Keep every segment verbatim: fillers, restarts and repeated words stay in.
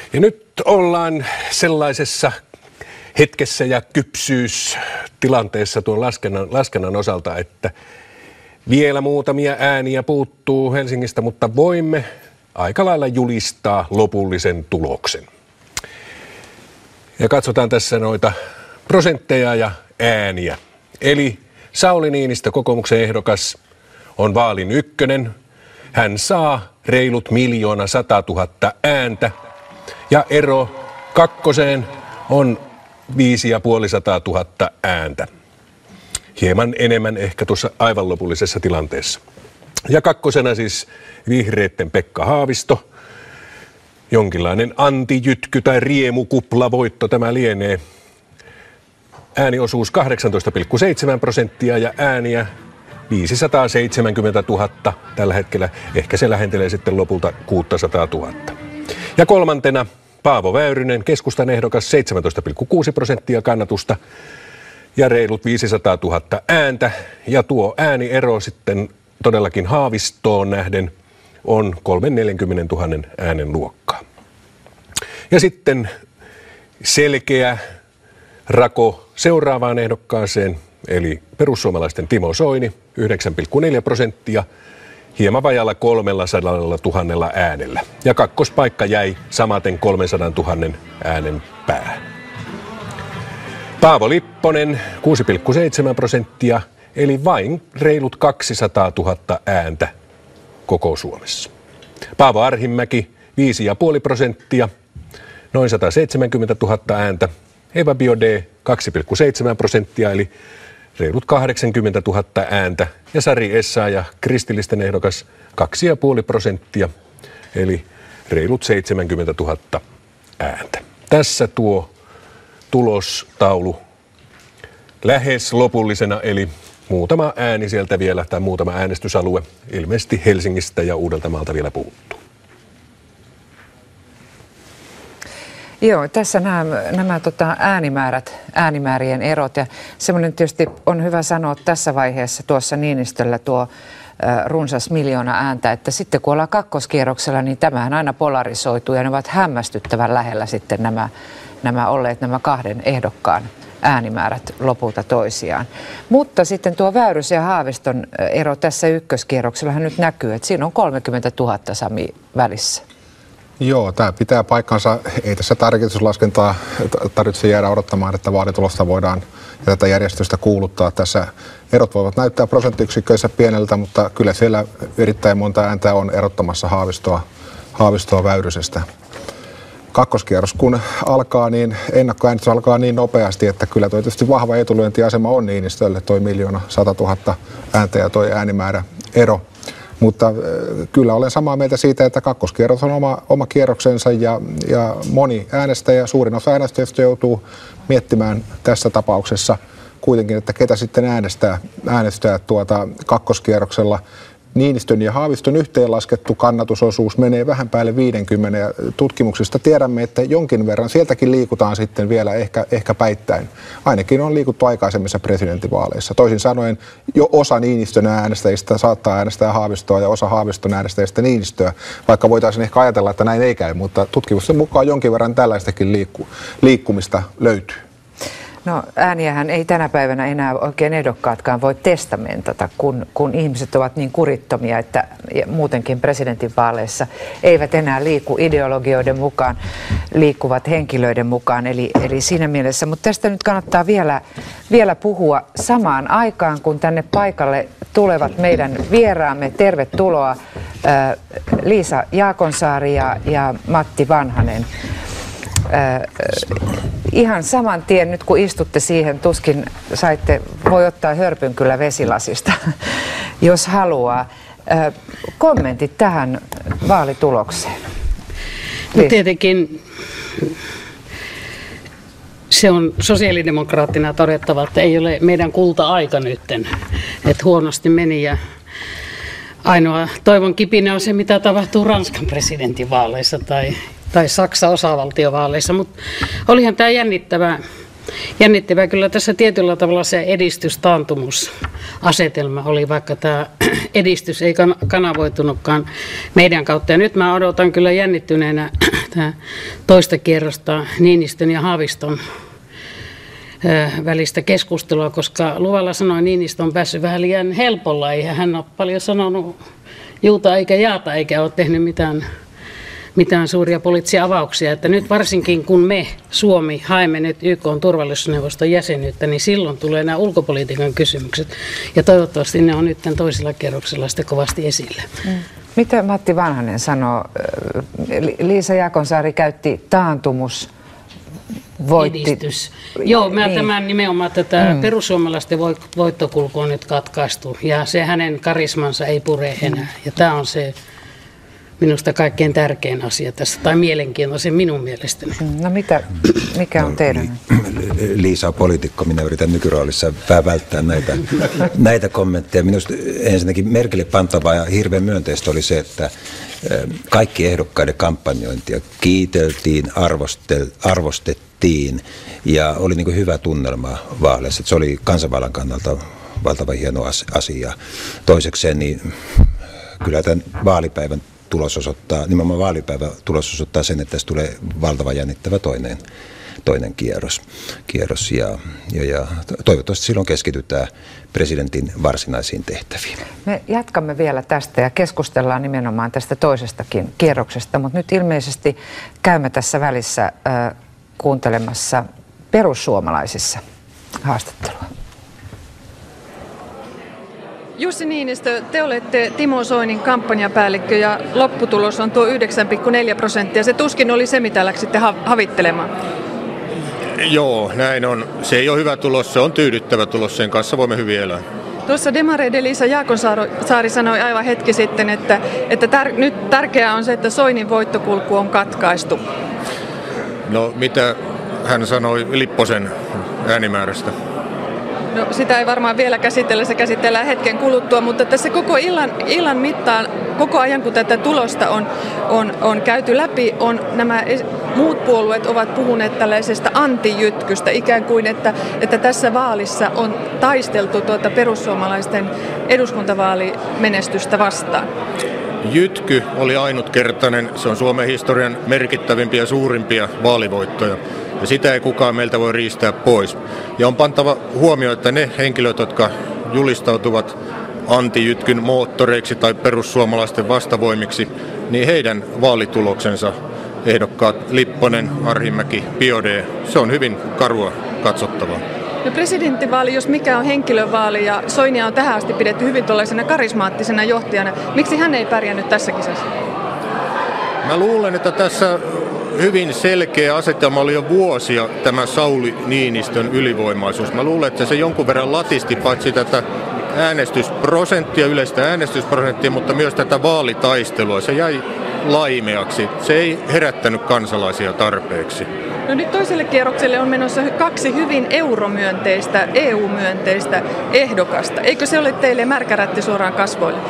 Ja nyt ollaan sellaisessa hetkessä ja kypsyystilanteessa tuon laskennan, laskennan osalta, että vielä muutamia ääniä puuttuu Helsingistä, mutta voimme aika lailla julistaa lopullisen tuloksen. Ja katsotaan tässä noita prosentteja ja ääniä. Eli Sauli Niinistö, kokoomuksen ehdokas, on vaalin ykkönen. Hän saa reilut miljoona satatuhatta ääntä. Ja ero kakkoseen on viisi ja puoli sataa tuhatta ääntä. Hieman enemmän ehkä tuossa aivan lopullisessa tilanteessa. Ja kakkosena siis vihreitten Pekka Haavisto. Jonkinlainen antijytky tai riemukupla-voitto tämä lienee. Ääniosuus kahdeksantoista pilkku seitsemän prosenttia ja ääniä viisisataaseitsemänkymmentätuhatta tällä hetkellä. Ehkä se lähentelee sitten lopulta kuusisataatuhatta. Ja kolmantena Paavo Väyrynen, keskustan ehdokas, seitsemäntoista pilkku kuusi prosenttia kannatusta ja reilut viisisataatuhatta ääntä. Ja tuo ääniero sitten todellakin Haavistoon nähden on kolmekymmentätuhatta äänen luokkaa. Ja sitten selkeä rako seuraavaan ehdokkaaseen, eli perussuomalaisten Timo Soini, yhdeksän pilkku neljä prosenttia, hieman vajalla kolmesataa tuhatta äänellä. Ja kakkospaikka jäi samaten kolmesataatuhatta äänen päähän. Paavo Lipponen, kuusi pilkku seitsemän prosenttia, eli vain reilut kaksisataatuhatta ääntä koko Suomessa. Paavo Arhinmäki, viisi pilkku viisi prosenttia, noin sataseitsemänkymmentätuhatta ääntä. Eva Biaudet, kaksi pilkku seitsemän prosenttia, eli reilut kahdeksankymmentätuhatta ääntä. Ja Sari Essayah, kristillisten ehdokas, kaksi pilkku viisi prosenttia, eli reilut seitsemänkymmentätuhatta ääntä. Tässä tuo tulostaulu lähes lopullisena, eli muutama ääni sieltä vielä, tai muutama äänestysalue, ilmeisesti Helsingistä ja Uudeltamaalta vielä puuttuu. Joo, tässä nämä, nämä tota, äänimäärät, äänimäärien erot, ja semmoinen tietysti on hyvä sanoa tässä vaiheessa tuossa Niinistöllä tuo äh, runsas miljoona ääntä, että sitten kun ollaan kakkoskierroksella, niin tämähän aina polarisoituu ja ne ovat hämmästyttävän lähellä sitten nämä, nämä olleet nämä kahden ehdokkaan äänimäärät lopulta toisiaan. Mutta sitten tuo Väyrysen ja Haaviston ero tässä ykköskierroksellahan nyt näkyy, että siinä on kolmekymmentätuhatta Sami välissä. Joo, tämä pitää paikkansa. Ei tässä tarkistuslaskentaa tarvitse jäädä odottamaan, että vaalitulosta voidaan ja tätä järjestystä kuuluttaa. Tässä erot voivat näyttää prosenttiyksiköissä pieneltä, mutta kyllä siellä erittäin monta ääntä on erottamassa Haavistoa, Haavistoa Väyrysestä. Kakkoskierros kun alkaa, niin ennakkoäänestys alkaa niin nopeasti, että kyllä toi tietysti vahva etulyöntiasema on Niinistölle, toi miljoona satatuhatta ääntä ja toi äänimäärä ero. Mutta kyllä olen samaa mieltä siitä, että kakkoskierros on oma, oma kierroksensa ja, ja moni äänestäjä, suurin osa äänestäjistä joutuu miettimään tässä tapauksessa kuitenkin, että ketä sitten äänestää, äänestää tuota kakkoskierroksella. Niinistön ja Haaviston yhteenlaskettu kannatusosuus menee vähän päälle viisikymmentä ja tutkimuksista tiedämme, että jonkin verran sieltäkin liikutaan sitten vielä ehkä, ehkä päittäin. Ainakin on liikuttu aikaisemmissa presidentinvaaleissa. Toisin sanoen jo osa Niinistön äänestäjistä saattaa äänestää Haavistoa ja osa Haaviston äänestäjistä Niinistöä, vaikka voitaisiin ehkä ajatella, että näin ei käy, mutta tutkimusten mukaan jonkin verran tällaistakin liikku, liikkumista löytyy. No ääniähän ei tänä päivänä enää oikein ehdokkaatkaan voi testamentata, kun, kun ihmiset ovat niin kurittomia, että muutenkin presidentinvaaleissa eivät enää liiku ideologioiden mukaan, liikkuvat henkilöiden mukaan. Eli, eli siinä mielessä, mutta tästä nyt kannattaa vielä, vielä puhua samaan aikaan, kun tänne paikalle tulevat meidän vieraamme. Tervetuloa ää, Liisa Jaakonsaari ja, ja Matti Vanhanen. Äh, ihan saman tien nyt kun istutte siihen, tuskin saitte, voi ottaa hörpyn kyllä vesilasista, jos haluaa. Äh, kommentit tähän vaalitulokseen. No tietenkin se on sosiaalidemokraattina todettava, että ei ole meidän kulta-aika nytten, että huonosti meni ja ainoa toivon kipinä on se, mitä tapahtuu Ranskan presidentinvaaleissa tai tai Saksan osavaltiovaaleissa, mutta olihan tämä jännittävää. Jännittävää kyllä tässä tietyllä tavalla se edistystaantumusasetelma oli, vaikka tämä edistys ei kanavoitunutkaan meidän kautta. Ja nyt mä odotan kyllä jännittyneenä tämä toista kierrosta Niinistön ja Haaviston välistä keskustelua, koska luvalla sanoi Niinistö on päässyt vähän liian helpolla. Eihän hän ole paljon sanonut juuta eikä jaata, eikä ole tehnyt mitään, mitään suuria poliittisia avauksia. Että nyt varsinkin kun me, Suomi, haemme nyt Y K:n turvallisuusneuvoston jäsenyyttä, niin silloin tulee nämä ulkopolitiikan kysymykset. Ja toivottavasti ne on nyt toisella kierroksella sitten kovasti esillä. Mm. Mitä Matti Vanhanen sanoo? Liisa Jaakonsaari käytti taantumus. Voitti. Edistys. Joo, mä niin. tämän nimenomaan tätä mm. perussuomalaisten voittokulku on nyt katkaistu ja se hänen karismansa ei pure enää. Ja tämä on se minusta kaikkein tärkein asia tässä, tai mielenkiintoisen minun mielestäni. No mitä, mikä on teidän? Liisa on poliitikko, minä yritän nykyroolissa välttää näitä, näitä kommentteja. Minusta ensinnäkin merkille pantavaa ja hirveän myönteistä oli se, että kaikki ehdokkaiden kampanjointia kiiteltiin, arvostel, arvostettiin ja oli niin kuin hyvä tunnelma vaaleissa. Se oli kansanvallan kannalta valtavan hieno asia. Toisekseen niin kyllä tämän vaalipäivän tulos osoittaa, nimenomaan vaalipäivän tulos osoittaa sen, että tässä tulee valtavan jännittävä toinen, toinen kierros. kierros ja, ja, ja toivottavasti silloin keskitytään presidentin varsinaisiin tehtäviin. Me jatkamme vielä tästä ja keskustellaan nimenomaan tästä toisestakin kierroksesta, mutta nyt ilmeisesti käymme tässä välissä äh, kuuntelemassa perussuomalaisissa haastattelua. Jussi Niinistö, te olette Timo Soinin kampanjapäällikkö ja lopputulos on tuo yhdeksän pilkku neljä prosenttia. Se tuskin oli se, mitä läksitte havittelemaan. Joo, näin on. Se ei ole hyvä tulos, se on tyydyttävä tulos, sen kanssa voimme hyvin elää. Tuossa demareiden Liisa Jaakonsaari sanoi aivan hetki sitten, että, että tär, nyt tärkeää on se, että Soinin voittokulku on katkaistu. No mitä hän sanoi Lipposen äänimäärästä? No, sitä ei varmaan vielä käsitellä, se käsitellään hetken kuluttua, mutta tässä koko illan, illan mittaan, koko ajan kun tätä tulosta on, on, on käyty läpi, on nämä muut puolueet ovat puhuneet tällaisesta antijytkystä, ikään kuin, että, että tässä vaalissa on taisteltu tuota perussuomalaisten eduskuntavaalimenestystä vastaan. Jytky oli ainutkertainen, se on Suomen historian merkittävimpiä ja suurimpia vaalivoittoja. Ja sitä ei kukaan meiltä voi riistää pois. Ja on pantava huomio, että ne henkilöt, jotka julistautuvat antijytkyn moottoreiksi tai perussuomalaisten vastavoimiksi, niin heidän vaalituloksensa, ehdokkaat Lipponen, Arhimäki, Biaudet, se on hyvin karua katsottavaa. No presidenttivaali, jos mikä on henkilövaali, ja Soinia on tähän asti pidetty hyvin tuollaisena karismaattisena johtajana. Miksi hän ei pärjännyt tässä kisassa? Mä luulen, että tässä hyvin selkeä asetelma oli jo vuosia tämä Sauli Niinistön ylivoimaisuus. Mä luulen, että se jonkun verran latisti paitsi tätä äänestysprosenttia, yleistä äänestysprosenttia, mutta myös tätä vaalitaistelua. Se jäi laimeaksi. Se ei herättänyt kansalaisia tarpeeksi. No nyt toiselle kierrokselle on menossa kaksi hyvin euromyönteistä, E U-myönteistä ehdokasta. Eikö se ole teille märkärätti suoraan kasvoille?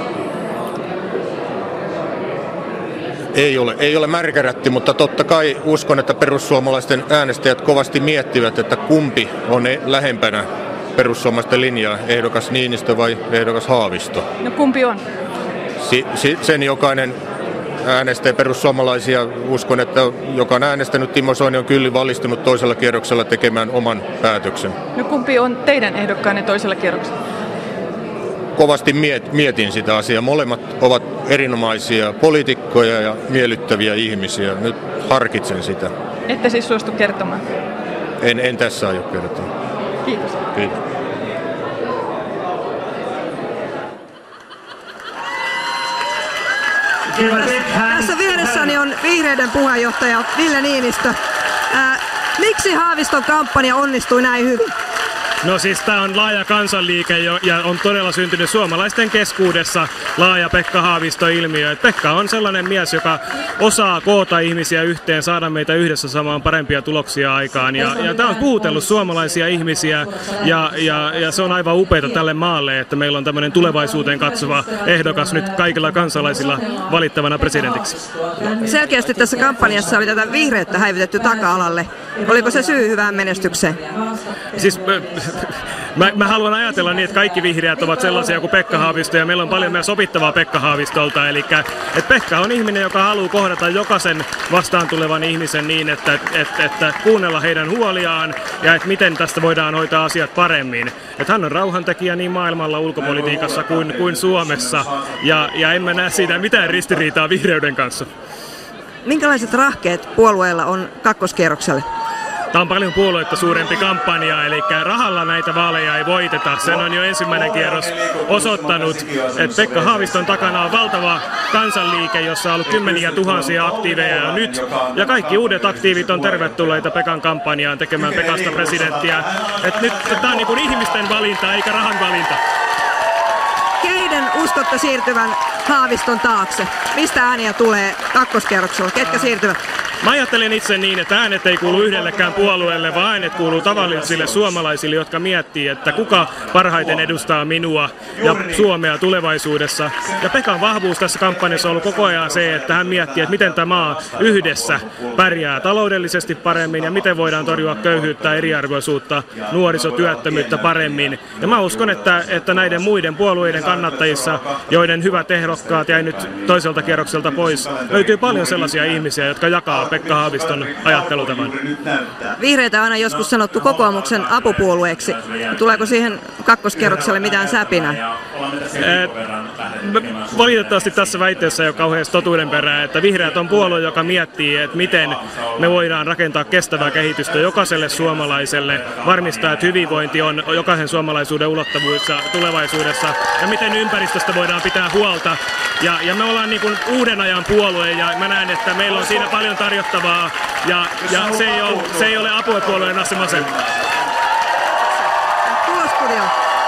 Ei ole, ei ole märkärätti, mutta totta kai uskon, että perussuomalaisten äänestäjät kovasti miettivät, että kumpi on lähempänä perussuomalaisten linjaa, ehdokas Niinistö vai ehdokas Haavisto. No kumpi on? Si, si, sen jokainen äänestää perussuomalaisia. Uskon, että joka on äänestänyt Timo Soini on kyllä valistunut toisella kierroksella tekemään oman päätöksen. No kumpi on teidän ehdokkaanne toisella kierroksella? Kovasti miet, mietin sitä asiaa. Molemmat ovat erinomaisia poliitikkoja ja miellyttäviä ihmisiä. Nyt harkitsen sitä. Ette siis suostu kertomaan? En, en tässä aio kertoa. Kiitos. Kiitos. Tässä vieressäni on vihreiden puheenjohtaja Ville Niinistö. Ää, miksi Haaviston kampanja onnistui näin hyvin? No siis tämä on laaja kansanliike ja on todella syntynyt suomalaisten keskuudessa laaja Pekka Haavisto-ilmiö. Et Pekka on sellainen mies, joka osaa koota ihmisiä yhteen, saada meitä yhdessä samaan parempia tuloksia aikaan. Ja, ja tämä on puhutellut suomalaisia ihmisiä ja, ja, ja se on aivan upeata tälle maalle, että meillä on tämmöinen tulevaisuuteen katsova ehdokas nyt kaikilla kansalaisilla valittavana presidentiksi. Selkeästi tässä kampanjassa oli tätä vihreyttä häivytetty taka-alalle. Oliko se syy hyvään menestykseen? Siis mä, mä haluan ajatella niin, että kaikki vihreät ovat sellaisia kuin Pekka Haavisto, ja meillä on paljon myös opittavaa Pekka Haavistolta. Eli että Pekka on ihminen, joka haluaa kohdata jokaisen vastaan tulevan ihmisen niin, että, että, että kuunnella heidän huoliaan ja että miten tästä voidaan hoitaa asiat paremmin. Että hän on rauhantekijä niin maailmalla ulkopolitiikassa kuin, kuin Suomessa, ja, ja en mä näe siitä mitään ristiriitaa vihreyden kanssa. Minkälaiset rahkeet puolueella on kakkoskierrokselle? Tämä on paljon puolueita suurempi kampanja, eli rahalla näitä vaaleja ei voiteta. Sen on jo ensimmäinen kierros osoittanut, että Pekka Haaviston takana on valtava kansanliike, jossa on ollut kymmeniä tuhansia aktiiveja jo nyt. Ja kaikki uudet aktiivit on tervetulleita Pekan kampanjaan tekemään Pekasta presidenttiä. Et nyt tämä on niin kuin ihmisten valinta eikä rahan valinta. Keiden uskotte siirtyvän Haaviston taakse? Mistä ääniä tulee kakkoskierroksella? Ketkä siirtyvät? Mä ajattelen itse niin, että äänet ei kuulu yhdellekään puolueelle, vaan äänet kuuluu tavallisille suomalaisille, jotka miettii, että kuka parhaiten edustaa minua ja Suomea tulevaisuudessa. Ja Pekan vahvuus tässä kampanjassa on ollut koko ajan se, että hän miettii, että miten tämä maa yhdessä pärjää taloudellisesti paremmin ja miten voidaan torjua köyhyyttä, eriarvoisuutta, nuorisotyöttömyyttä paremmin. Ja mä uskon, että, että näiden muiden puolueiden kannattajissa, joiden hyvät ehdokkaat jäi nyt toiselta kierrokselta pois, löytyy paljon sellaisia ihmisiä, jotka jakaa Pekka Haaviston ajattelutavan. Vihreitä on aina joskus sanottu kokoomuksen apupuolueeksi. Tuleeko siihen kakkoskierrokselle mitään säpinää? Valitettavasti tässä väitteessä ei ole kauheasti totuuden perää, että vihreät on puolue, joka miettii, että miten me voidaan rakentaa kestävää kehitystä jokaiselle suomalaiselle, varmistaa, että hyvinvointi on jokaisen suomalaisuuden ulottuvuudessa tulevaisuudessa ja miten ympäristöstä voidaan pitää huolta. Ja, ja me ollaan niin kuin uuden ajan puolue ja mä näen, että meillä on siinä paljon tarjottavaa ja, ja se, ei ole, se ei ole apuepuolueen asema sen. Tulostudio.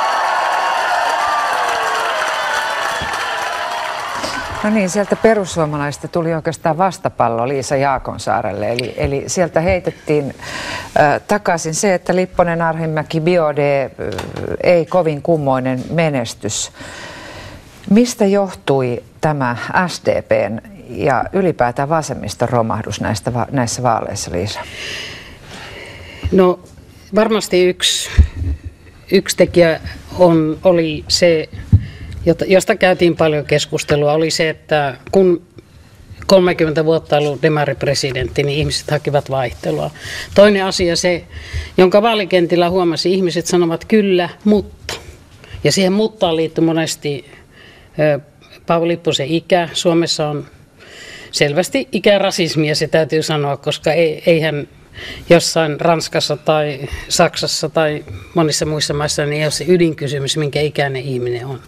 No niin, sieltä perussuomalaista tuli oikeastaan vastapallo Liisa Jaakonsaarelle, eli, eli sieltä heitettiin äh, takaisin se, että Lipponen, Arhinmäki, Biaudet äh, ei kovin kummoinen menestys. Mistä johtui tämä S D P:n ja ylipäätään vasemmiston romahdus näistä, näissä vaaleissa, Liisa? No varmasti yksi, yksi tekijä on, oli se, josta käytiin paljon keskustelua, oli se, että kun kolmekymmentä vuotta ollut demaripresidentti, niin ihmiset hakivat vaihtelua. Toinen asia se, jonka vaalikentillä huomasi, ihmiset sanovat kyllä, mutta. Ja siihen muttaan liittyy monesti Paavo Lipposen ikä. Suomessa on selvästi ikärasismia, se täytyy sanoa, koska eihän jossain Ranskassa tai Saksassa tai monissa muissa maissa niin ei ole se ydinkysymys, minkä ikäinen ihminen on.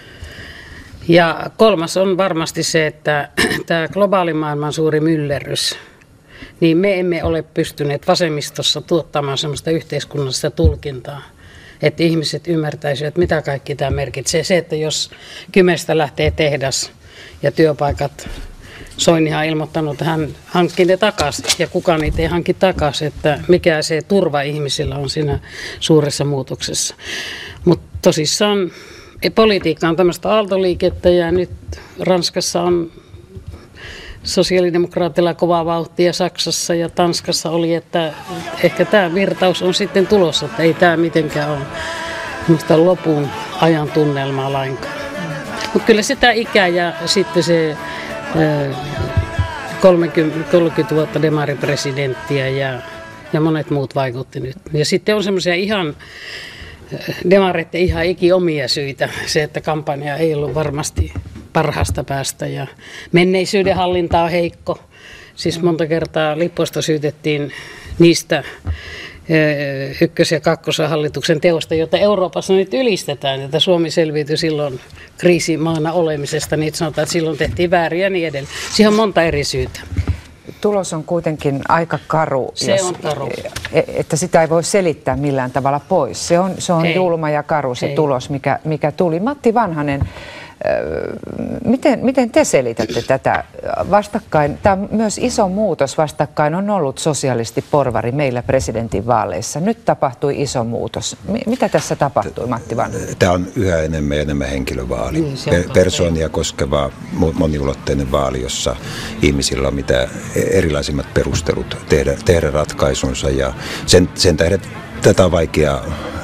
Ja kolmas on varmasti se, että tämä globaali maailman suuri myllerrys, niin me emme ole pystyneet vasemmistossa tuottamaan sellaista yhteiskunnallista tulkintaa, että ihmiset ymmärtäisivät, mitä kaikki tämä merkitsee. Se, että jos Kymestä lähtee tehdas ja työpaikat, Soinihan on ilmoittanut, että hän hankkii ne takaisin ja kukaan niitä ei hankki takaisin, että mikä se turva ihmisillä on siinä suuressa muutoksessa. Mutta tosissaan politiikka on tämmöistä aaltoliikettä ja nyt Ranskassa on sosiaalidemokraatilla kovaa vauhtia, Saksassa ja Tanskassa oli, että ehkä tämä virtaus on sitten tulossa, että ei tämä mitenkään ole minusta lopun ajan tunnelmaa lainkaan. Mutta kyllä sitä ikä ja sitten se kolmekymmentä, kolmekymmentä vuotta demaripresidenttiä ja, ja monet muut vaikutti nyt. Ja sitten on semmoisia ihan demareiden ihan ikiomia syitä. Se, että kampanja ei ollut varmasti parhaasta päästä ja menneisyyden hallinta on heikko. Siis monta kertaa Lipposta syytettiin niistä ykkös- ja kakkosen hallituksen teosta, jota Euroopassa nyt ylistetään, että Suomi selviytyi silloin kriisimaana olemisesta, niin sanotaan, että silloin tehtiin väärin ja niin edelleen. Siihen on monta eri syytä. Tulos on kuitenkin aika karu, se jos, on karu. Että sitä ei voi selittää millään tavalla pois. Se on, se on julma ja karu se ei. tulos, mikä, mikä tuli. Matti Vanhanen, Miten, miten te selitätte tätä vastakkain? Tämä on myös iso muutos. Vastakkain on ollut sosialisti-porvari meillä presidentinvaaleissa. Nyt tapahtui iso muutos. Mitä tässä tapahtui, Matti Vanhanen? Tämä on yhä enemmän ja enemmän henkilövaali. Niin, persoonia koskeva moniulotteinen vaali, jossa ihmisillä on mitä erilaisimmat perustelut tehdä, tehdä ratkaisunsa. Ja sen, sen tähden tätä on vaikea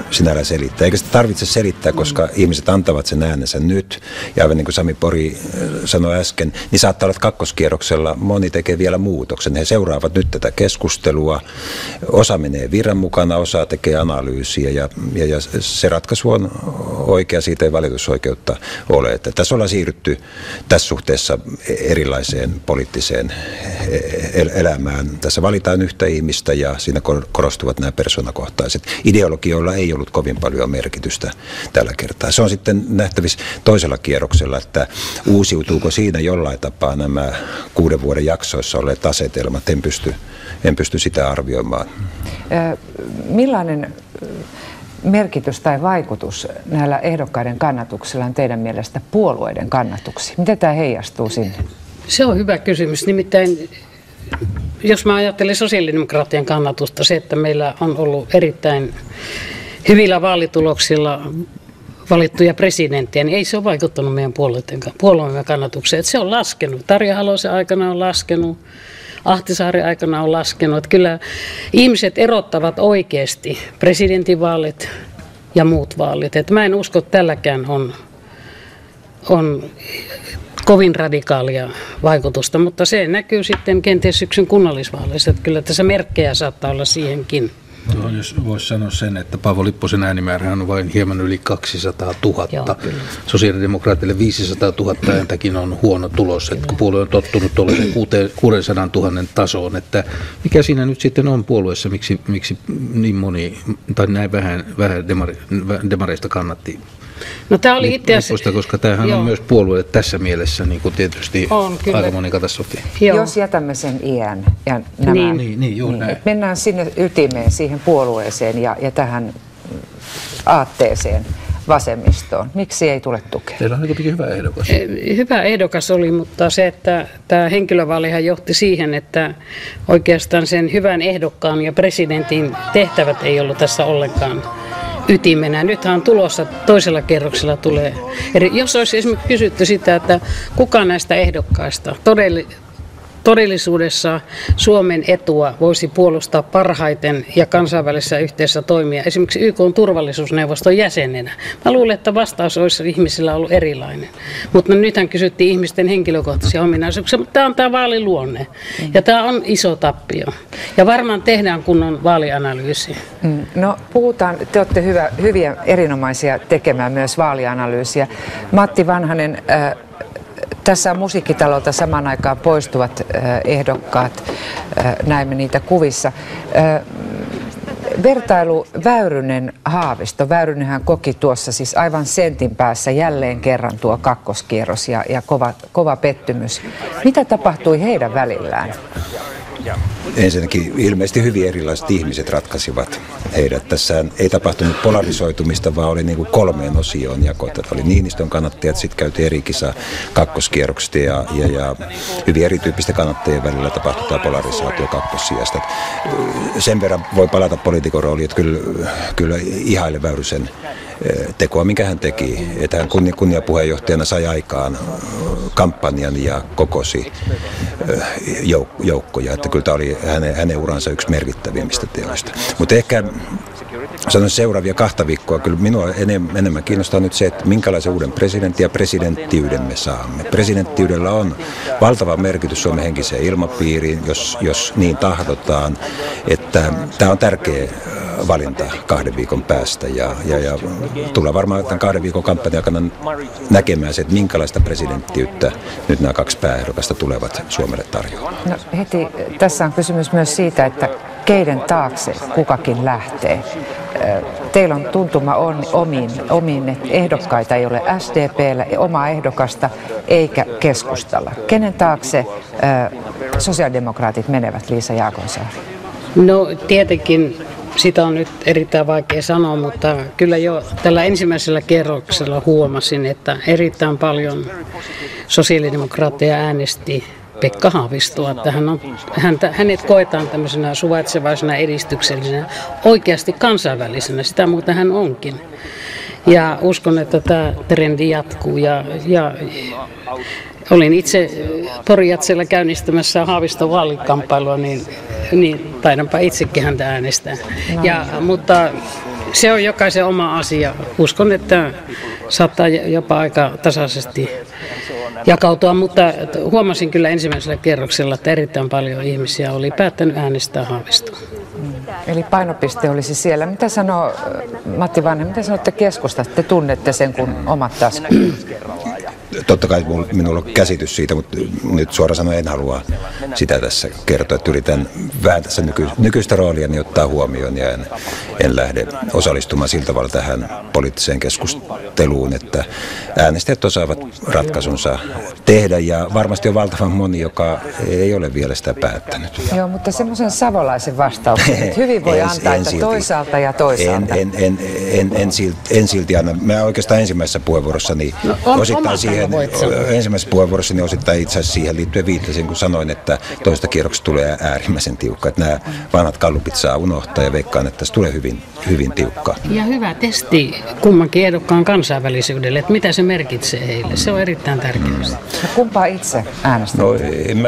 sinällään selittää. Eikä sitä tarvitse selittää, koska mm. ihmiset antavat sen äänensä nyt. Ja aivan niin kuin Sami Pori sanoi äsken, niin saattaa olla, että kakkoskierroksella moni tekee vielä muutoksen. He seuraavat nyt tätä keskustelua. Osa menee virran mukana, osa tekee analyysiä ja, ja, ja se ratkaisu on oikea, siitä ei valitusoikeutta ole. Että tässä ollaan siirrytty tässä suhteessa erilaiseen poliittiseen elämään. Tässä valitaan yhtä ihmistä ja siinä korostuvat nämä persoonakohtaiset. Ideologioilla ei ollut kovin paljon merkitystä tällä kertaa. Se on sitten nähtävissä toisella kierroksella, että uusiutuuko siinä jollain tapaa nämä kuuden vuoden jaksoissa olleet asetelmat. En pysty, en pysty sitä arvioimaan. Millainen merkitys tai vaikutus näillä ehdokkaiden kannatuksilla on teidän mielestä puolueiden kannatuksiin? Miten tämä heijastuu sinne? Se on hyvä kysymys. Nimittäin jos mä ajattelen sosiaalidemokraattien kannatusta, se, että meillä on ollut erittäin hyvillä vaalituloksilla valittuja presidenttejä, niin ei se ole vaikuttanut meidän puolueemme kannatukseen. Että se on laskenut. Tarja Halosen aikana on laskenut, Ahtisaaren aikana on laskenut. Että kyllä ihmiset erottavat oikeasti presidentinvaalit ja muut vaalit. Että mä en usko, että tälläkään on, on kovin radikaalia vaikutusta, mutta se näkyy sitten kenties syksyn kunnallisvaaleissa. Että kyllä tässä merkkejä saattaa olla siihenkin. No, jos voisi sanoa sen, että Paavo Lipposen äänimäärähän on vain hieman yli kaksisataatuhatta. Joo, sosiaalidemokraatille viisisataatuhatta ääntäkin on huono tulos, että kun puolue on tottunut tuollaisen kuusisataatuhatta tasoon, että mikä siinä nyt sitten on puolueessa, miksi, miksi niin moni tai näin vähän, vähän demari, demareista kannatti. No, tämä oli itse asiassa, koska tämähän Joo. on myös puolueelle tässä mielessä niin kuin tietysti on, aika moni katastrofi. Jos jätämme sen iän ja nämä, niin, niin, niin, joo, niin, mennään sinne ytimeen, siihen puolueeseen ja, ja tähän aatteeseen, vasemmistoon. Miksi ei tule tukea? Teillä on kuitenkin hyvä ehdokas. Hyvä ehdokas oli, mutta se, että tämä henkilövaalihan johti siihen, että oikeastaan sen hyvän ehdokkaan ja presidentin tehtävät ei ollut tässä ollenkaan ytimenä. Nythän on tulossa toisella kerroksella tulee. Eli jos olisi esimerkiksi kysytty sitä, että kuka näistä ehdokkaista todelli, todellisuudessa Suomen etua voisi puolustaa parhaiten ja kansainvälisessä yhteisössä toimia, esimerkiksi Y K:n turvallisuusneuvoston jäsenenä. Mä luulen, että vastaus olisi ihmisillä ollut erilainen. Mutta nythän kysyttiin ihmisten henkilökohtaisia ominaisuuksia, mutta tämä on tämä vaaliluonne. Ja tämä on iso tappio. Ja varmaan tehdään kunnon vaalianalyysi. No puhutaan, te olette hyvä, hyviä erinomaisia tekemään myös vaalianalyysiä. Matti Vanhanen, äh, tässä on Musiikkitalolta samaan aikaan poistuvat äh, ehdokkaat, äh, näemme niitä kuvissa. Äh, vertailu Väyrynen-Haavisto. Väyrynenhän koki tuossa siis aivan sentin päässä jälleen kerran tuo kakkoskierros ja, ja kova, kova pettymys. Mitä tapahtui heidän välillään? Ensinnäkin ilmeisesti hyvin erilaiset ihmiset ratkaisivat heidät. Tässä ei tapahtunut polarisoitumista, vaan oli niin kuin kolmeen osioon jako. Oli Niinistön kannattajat, sitten käytiin eri kisa kakkoskierroksista ja, ja, ja hyvin erityyppisten kannattajien välillä tapahtui tämä polarisaatio kakkossijasta. Sen verran voi palata poliitikon rooliin, että kyllä, kyllä ihaile Väyrysen tekoa, minkä hän teki. Että hän kunniapuheenjohtajana sai aikaan kampanjan ja kokosi joukkoja. Että kyllä tämä oli hänen, hänen uransa yksi merkittävimmistä teoista. Mutta ehkä sanon seuraavia kahta viikkoa. Kyllä minua enemmän, enemmän kiinnostaa nyt se, että minkälaisen uuden presidentin ja presidenttiyden me saamme. Presidenttiydellä on valtava merkitys Suomen henkiseen ilmapiiriin, jos, jos niin tahdotaan. Että tämä on tärkeä valinta kahden viikon päästä ja, ja, ja tullaan varmaan tämän kahden viikon kampanjan aikana näkemään se, että minkälaista presidenttiyttä nyt nämä kaksi pääehdokasta tulevat Suomelle tarjoamaan. No heti tässä on kysymys myös siitä, että keiden taakse kukakin lähtee. Teillä on tuntuma on omiin, omiin, että ehdokkaita ei ole S D P:llä, omaa ehdokasta eikä keskustalla. Kenen taakse sosiaalidemokraatit menevät, Liisa Jaakonsaari? No tietenkin sitä on nyt erittäin vaikea sanoa, mutta kyllä jo tällä ensimmäisellä kerroksella huomasin, että erittäin paljon sosiaalidemokraatteja äänesti Pekka Haavistoa, että hän on, häntä, hänet koetaan tämmöisenä suvaitsevaisena, edistyksellisenä, oikeasti kansainvälisenä, sitä muuta hän onkin. Ja uskon, että tämä trendi jatkuu ja, ja olin itse Pori-Jazzeilla käynnistämässä Haaviston vaalikamppailua, niin, niin taidanpa itsekin häntä äänestää. No. Ja, mutta Se on jokaisen oma asia. Uskon, että saattaa jopa aika tasaisesti jakautua, mutta huomasin kyllä ensimmäisellä kierroksella, että erittäin paljon ihmisiä oli päättänyt äänestää Haavistoa. Eli painopiste olisi siellä. Mitä sanoo Matti Vanhanen, mitä sanotte keskustasta? Te tunnette sen kuin omat taskut. Totta kai minulla on käsitys siitä, mutta nyt suoraan sanoen en halua sitä tässä kertoa, että yritän vähän tässä nyky, nykyistä roolia niin ottaa huomioon ja en, en lähde osallistumaan sillä tavalla tähän poliittiseen keskusteluun, että äänestäjät osaavat ratkaisunsa tehdä ja varmasti on valtavan moni, joka ei ole vielä sitä päättänyt. Joo, mutta semmoisen savolaisen vastauksen nyt hyvin voi en, antaa, en että silti, toisaalta ja toisaalta. En, en, en, en, en, silti, en silti anna. Mä oikeastaan ensimmäisessä puheenvuorossani no, on, osittain siihen ensimmäisessä puheenvuorossani osittain itse asiassa siihen liittyen viittasin, kun sanoin, että toista kierroksesta tulee äärimmäisen tiukka. Että nämä vanhat gallupit saa unohtaa ja veikkaan, että tässä tulee hyvin, hyvin tiukka. Ja hyvä testi kummankin ehdokkaan kansainvälisyydelle, että mitä se merkitsee heille. Se on erittäin tärkeää. Mm. No, kumpaa itse äänestät? No, mä,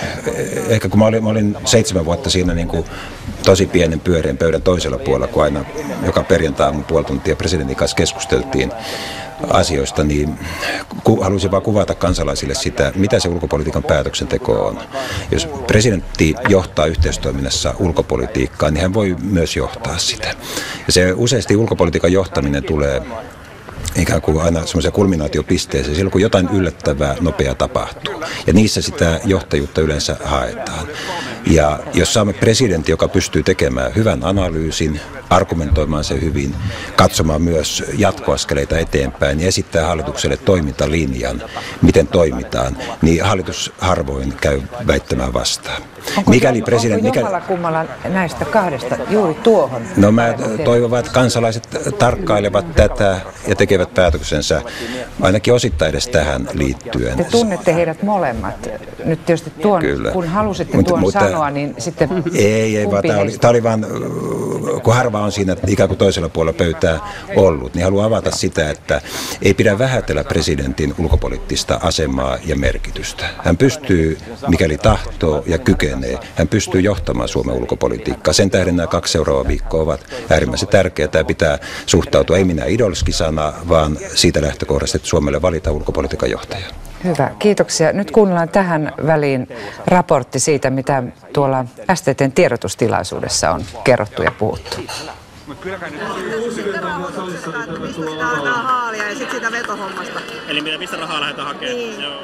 ehkä kun mä olin, mä olin seitsemän vuotta siinä niin kuin tosi pienen pyöreän pöydän toisella puolella, kun aina joka perjantai mun puoli tuntia presidentin kanssa keskusteltiin asioista, niin haluaisin vaan kuvata kansalaisille sitä, mitä se ulkopolitiikan päätöksenteko on. Jos presidentti johtaa yhteistoiminnassa ulkopolitiikkaa, niin hän voi myös johtaa sitä. Ja se useasti ulkopolitiikan johtaminen tulee ikään kuin aina semmoisia kulminaatiopisteeseen, silloin kun jotain yllättävää, nopeaa tapahtuu. Ja niissä sitä johtajuutta yleensä haetaan. Ja jos saamme presidentti, joka pystyy tekemään hyvän analyysin, argumentoimaan se hyvin, katsomaan myös jatkoaskeleita eteenpäin ja esittää hallitukselle toimintalinjan, miten toimitaan, niin hallitus harvoin käy väittämään vastaan. Onko, mikäli president, onko jommalla mikä... kummalla näistä kahdesta juuri tuohon? No mä toivon, että kansalaiset tarkkailevat tätä ja tekevät päätöksensä ainakin osittain edes tähän liittyen. Te tunnette heidät molemmat. Nyt tietysti tuon, Kyllä. kun halusitte tuon mutta, sanoa, niin sitten Ei, ei vaan tämä oli, tämä oli vaan, kun harva on siinä ikään kuin toisella puolella pöytää ollut, niin haluan avata sitä, että ei pidä vähätellä presidentin ulkopoliittista asemaa ja merkitystä. Hän pystyy, mikäli tahtoo ja kykenee, hän pystyy johtamaan Suomen ulkopolitiikkaa. Sen tähden nämä kaksi seuraavaa viikkoa ovat äärimmäisen tärkeää. Tämä pitää suhtautua, ei minä idolskisana, vaan siitä lähtökohdasta, että Suomelle valitaan ulkopolitiikan johtaja. Hyvä, kiitoksia. Nyt kuunnellaan tähän väliin raportti siitä, mitä tuolla S T T:n tiedotustilaisuudessa on kerrottu ja puhuttu. Mistä sitä aletaan haalia ja sitten sitä vetohommasta. Eli mistä rahaa lähdetään hakemaan? Niin. Joo.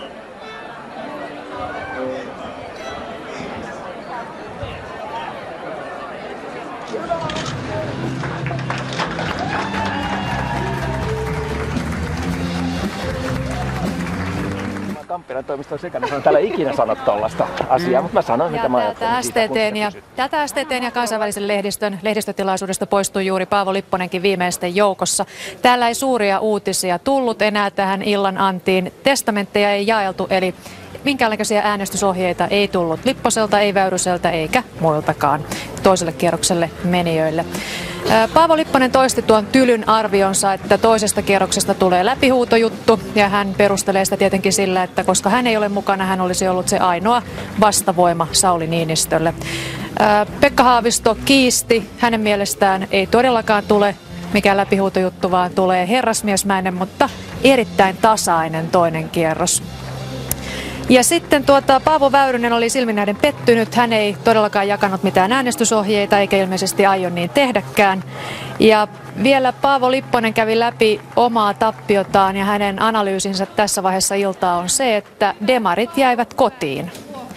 Kamppilan toimiston sekana sanon täällä ikinä sanot tollaista asiaa, mutta mä sanon, mitä mä ajattelen. S T T:n ja, tätä S T T:n ja kansainvälisen lehdistön lehdistötilaisuudesta poistui juuri Paavo Lipponenkin viimeisten joukossa. Täällä ei suuria uutisia tullut enää tähän illan antiin. Testamentteja ei jaeltu, eli minkäänlaisia äänestysohjeita ei tullut Lipposelta, ei Väyryseltä eikä muiltakaan toiselle kierrokselle menijöille. Paavo Lipponen toisti tuon tylyn arvionsa, että toisesta kierroksesta tulee läpihuutojuttu, ja hän perustelee sitä tietenkin sillä, että koska hän ei ole mukana, hän olisi ollut se ainoa vastavoima Sauli Niinistölle. Pekka Haavisto kiisti, hänen mielestään ei todellakaan tule mikään läpihuutojuttu, vaan tulee herrasmiesmäinen, mutta erittäin tasainen toinen kierros. Ja sitten tuota, Paavo Väyrynen oli silminnäiden pettynyt. Hän ei todellakaan jakanut mitään äänestysohjeita eikä ilmeisesti aio niin tehdäkään. Ja vielä Paavo Lipponen kävi läpi omaa tappiotaan ja hänen analyysinsä tässä vaiheessa iltaa on se, että demarit jäivät kotiin.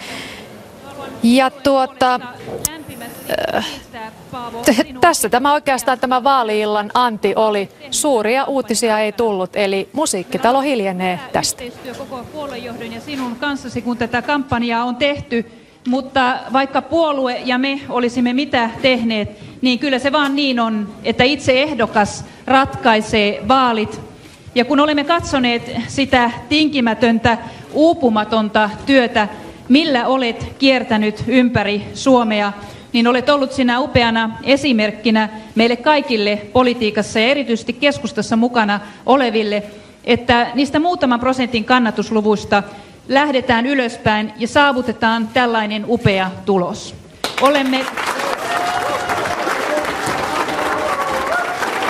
Ja tuota... Äh, Tässä tämä oikeastaan tämä vaali-illan anti oli. Suuria uutisia ei tullut, eli musiikkitalo hiljenee tästä. Koko puoluejohdon ja sinun kanssasi, kun tätä kampanjaa on tehty, mutta vaikka puolue ja me olisimme mitä tehneet, niin kyllä se vaan niin on, että itse ehdokas ratkaisee vaalit. Ja kun olemme katsoneet sitä tinkimätöntä, uupumatonta työtä, millä olet kiertänyt ympäri Suomea, niin olet ollut sinä upeana esimerkkinä meille kaikille politiikassa ja erityisesti keskustassa mukana oleville, että niistä muutaman prosentin kannatusluvuista lähdetään ylöspäin ja saavutetaan tällainen upea tulos. Olemme...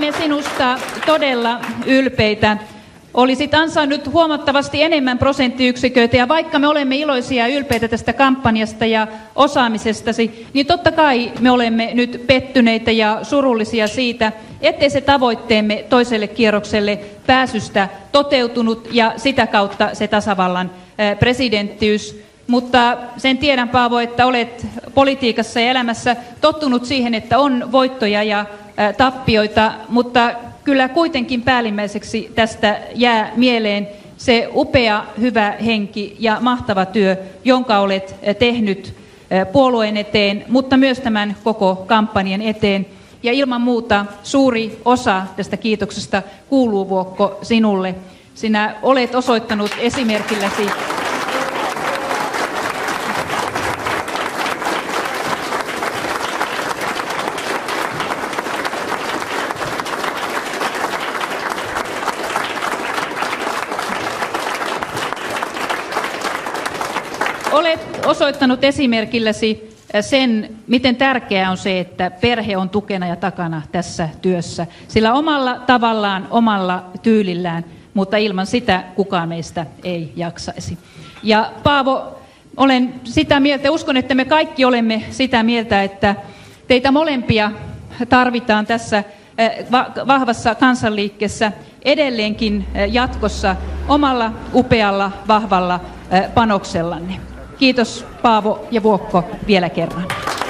olemme sinusta todella ylpeitä. Olisit ansainnut huomattavasti enemmän prosenttiyksiköitä, ja vaikka me olemme iloisia ja ylpeitä tästä kampanjasta ja osaamisestasi, niin totta kai me olemme nyt pettyneitä ja surullisia siitä, ettei se tavoitteemme toiselle kierrokselle pääsystä toteutunut ja sitä kautta se tasavallan presidenttiys. Mutta sen tiedän, Paavo, että olet politiikassa ja elämässä tottunut siihen, että on voittoja ja tappioita, mutta kyllä kuitenkin päällimmäiseksi tästä jää mieleen se upea, hyvä henki ja mahtava työ, jonka olet tehnyt puolueen eteen, mutta myös tämän koko kampanjan eteen. Ja ilman muuta suuri osa tästä kiitoksesta kuuluu, Vuokko, sinulle. Sinä olet osoittanut esimerkilläsi Olet osoittanut esimerkilläsi sen, miten tärkeää on se, että perhe on tukena ja takana tässä työssä. Sillä omalla tavallaan, omalla tyylillään, mutta ilman sitä kukaan meistä ei jaksaisi. Ja Paavo, olen sitä mieltä, uskon, että me kaikki olemme sitä mieltä, että teitä molempia tarvitaan tässä vahvassa kansanliikkeessä edelleenkin jatkossa omalla upealla, vahvalla panoksellanne. Kiitos Paavo ja Vuokko vielä kerran.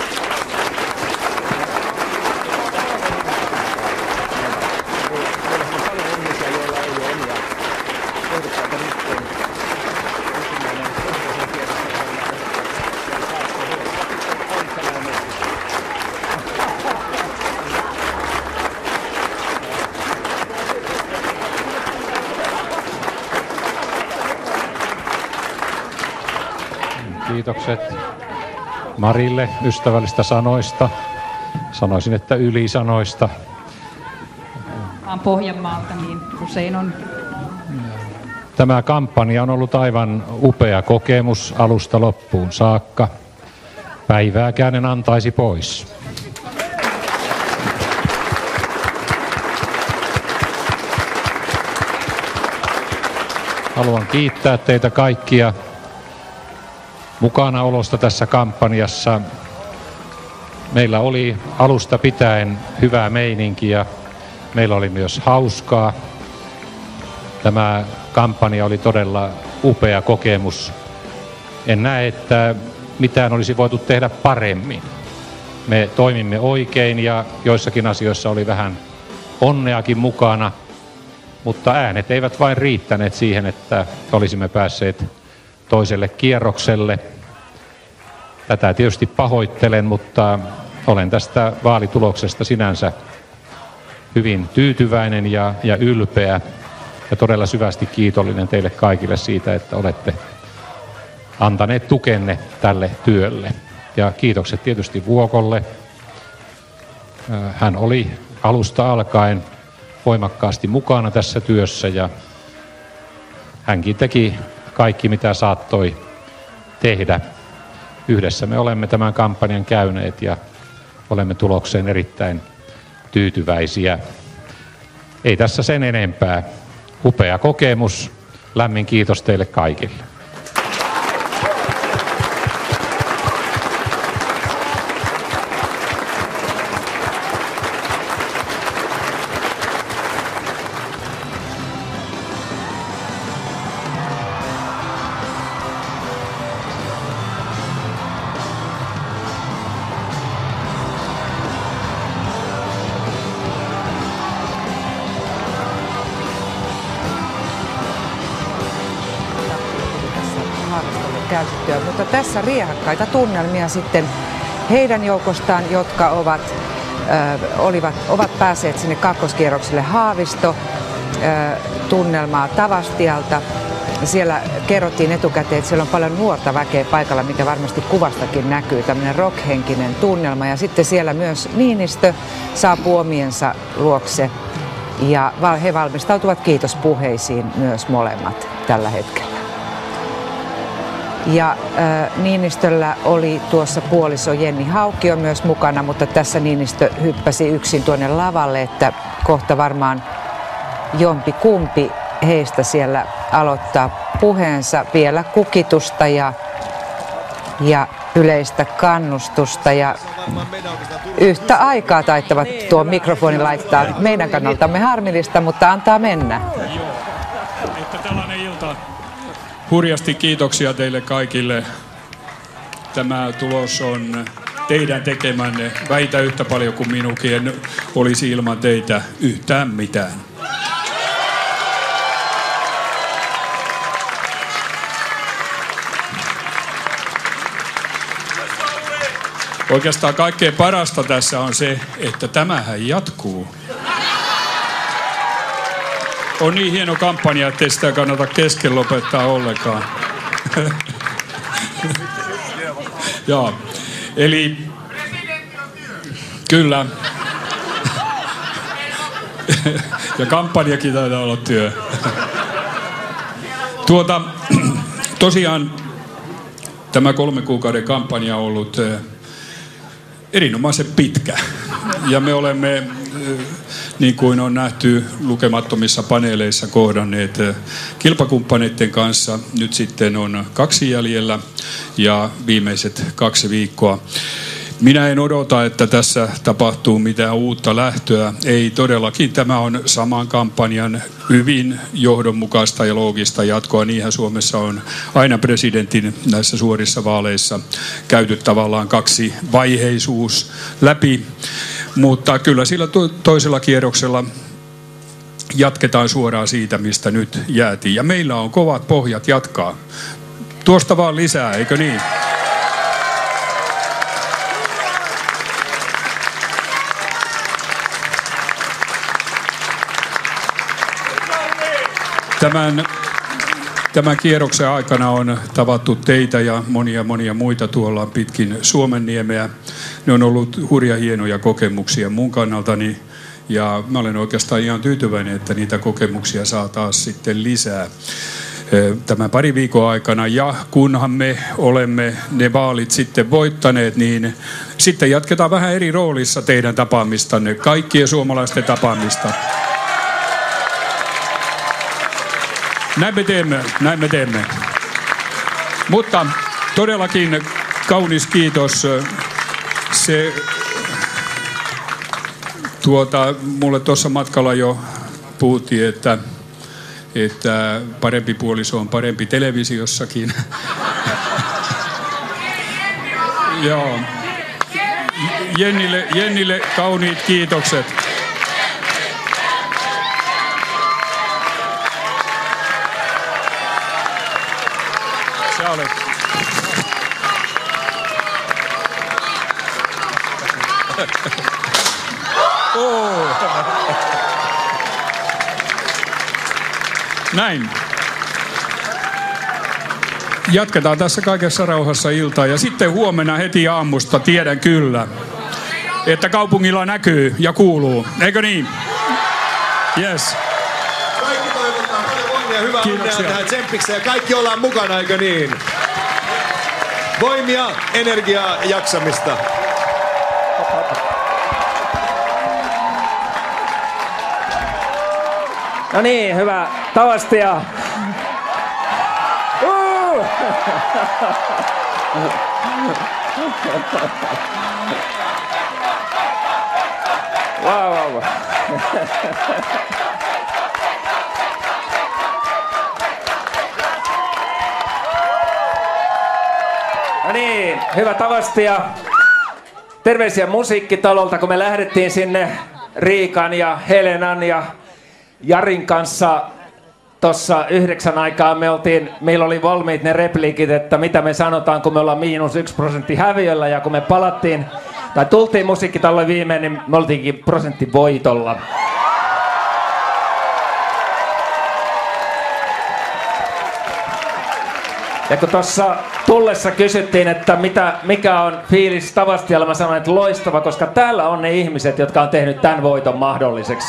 Kiitokset Marille ystävällistä sanoista. Sanoisin, että ylisanoista. Pohjanmaalta niin usein on. Tämä kampanja on ollut aivan upea kokemus alusta loppuun saakka. Päivääkään en antaisi pois. Haluan kiittää teitä kaikkia mukanaolosta tässä kampanjassa. Meillä oli alusta pitäen hyvää meininkiä. Meillä oli myös hauskaa. Tämä kampanja oli todella upea kokemus. En näe, että mitään olisi voitu tehdä paremmin. Me toimimme oikein ja joissakin asioissa oli vähän onneakin mukana, mutta äänet eivät vain riittäneet siihen, että olisimme päässeet toiselle kierrokselle. Tätä tietysti pahoittelen, mutta olen tästä vaalituloksesta sinänsä hyvin tyytyväinen ja, ja ylpeä ja todella syvästi kiitollinen teille kaikille siitä, että olette antaneet tukenne tälle työlle. Ja kiitokset tietysti Vuokolle. Hän oli alusta alkaen voimakkaasti mukana tässä työssä ja hänkin teki kaikki, mitä saattoi tehdä. Yhdessä me olemme tämän kampanjan käyneet ja olemme tulokseen erittäin tyytyväisiä. Ei tässä sen enempää. Upea kokemus. Lämmin kiitos teille kaikille. Käytettyä, mutta tässä riehakkaita tunnelmia sitten heidän joukostaan, jotka ovat, äh, olivat, ovat päässeet sinne kakkoskierrokselle. Haavisto, äh, tunnelmaa Tavastialta. Siellä kerrottiin etukäteen, että siellä on paljon nuorta väkeä paikalla, mikä varmasti kuvastakin näkyy, tämmöinen rockhenkinen tunnelma. Ja sitten siellä myös Niinistö saapuu omiensa luokse ja he valmistautuvat kiitospuheisiin myös molemmat tällä hetkellä. Ja äh, Niinistöllä oli tuossa puoliso Jenni Haukio myös mukana, mutta tässä Niinistö hyppäsi yksin tuonne lavalle, että kohta varmaan jompi kumpi heistä siellä aloittaa puheensa. Vielä kukitusta ja, ja yleistä kannustusta ja yhtä aikaa taittavat tuo mikrofoni laittaa. Meidän kannaltamme harmillista, mutta antaa mennä. Että tällainen ilta. Hurjasti kiitoksia teille kaikille. Tämä tulos on teidän tekemänne. Väitä yhtä paljon kuin minunkin. En olisi ilman teitä yhtään mitään. Oikeastaan kaikkein parasta tässä on se, että tämähän jatkuu. On niin hieno kampanja, ettei sitä kannata kesken lopettaa ollenkaan. Joo, eli kyllä. Ja kampanjakin taitaa olla työ. Tuota, tosiaan tämä kolme kuukauden kampanja on ollut erinomaisen pitkä. Ja me olemme, niin kuin on nähty lukemattomissa paneeleissa, kohdanneet kilpakumppaneiden kanssa. Nyt sitten on kaksi jäljellä ja viimeiset kaksi viikkoa. Minä en odota, että tässä tapahtuu mitään uutta lähtöä. Ei todellakin, tämä on saman kampanjan hyvin johdonmukaista ja loogista jatkoa. Niinhän Suomessa on aina presidentin näissä suorissa vaaleissa käyty tavallaan kaksi vaiheisuus läpi. Mutta kyllä sillä to- toisella kierroksella jatketaan suoraan siitä, mistä nyt jäätiin. Ja meillä on kovat pohjat jatkaa. Tuosta vaan lisää, eikö niin? Tämän, tämän kierroksen aikana on tavattu teitä ja monia monia muita tuolla pitkin Suomenniemeä. Ne on ollut hurja hienoja kokemuksia mun kannaltani ja mä olen oikeastaan ihan tyytyväinen, että niitä kokemuksia saa taas sitten lisää tämän pari viikon aikana. Ja kunhan me olemme ne vaalit sitten voittaneet, niin sitten jatketaan vähän eri roolissa teidän tapaamistanne, kaikkien suomalaisten tapaamista. Näin me teemme, näin me teemme. Mutta todellakin kaunis kiitos. Se tuota, mulle tuossa matkalla jo puhuttiin, että, että parempi puoliso on parempi televisiossakin. Joo. Jennille, Jennille kauniit kiitokset. Sä olet. Oh. Näin. Jatketaan tässä kaikessa rauhassa iltaa ja sitten huomenna heti aamusta tiedän kyllä, että kaupungilla näkyy ja kuuluu. Eikö niin? Yes. Kaikki toivotaan paljon voimia, hyvää onnea tähän tsemppikseen ja kaikki ollaan mukana, eikö niin? Voimia, energiaa ja jaksamista. No niin, hyvä tavasti ja... Uh! Wow, wow, wow. No niin, hyvä tavasti ja terveisiä Musiikkitalolta, kun me lähdettiin sinne Riikan ja Helenan ja Jarin kanssa tuossa yhdeksän aikaa me oltiin, meillä oli valmiit ne repliikit, että mitä me sanotaan, kun me ollaan miinus yksi prosentti häviöllä, ja kun me palattiin, tai tultiin Musiikkitalolle viimein, niin me oltiinkin prosentti voitolla. Ja kun tuossa tullessa kysyttiin, että mitä, mikä on fiilis Tavastialla, mä sanoin, että loistava, koska täällä on ne ihmiset, jotka on tehnyt tämän voiton mahdolliseksi.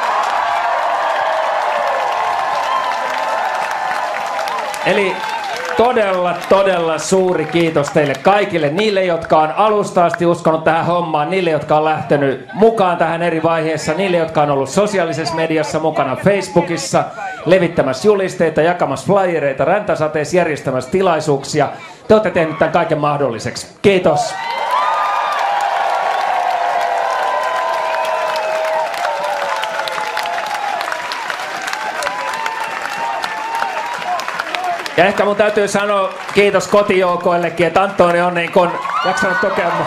Eli todella, todella suuri kiitos teille kaikille. Niille, jotka on alusta asti uskonut tähän hommaan, niille, jotka on lähtenyt mukaan tähän eri vaiheessa, niille, jotka on ollut sosiaalisessa mediassa mukana Facebookissa, levittämässä julisteita, jakamassa flyereita, räntäsateessa järjestämässä tilaisuuksia. Te olette tehneet tämän kaiken mahdolliseksi. Kiitos. Ja ehkä mun täytyy sanoa kiitos kotijoukoillekin, että Antoni on niin kun jaksanut kokea mua.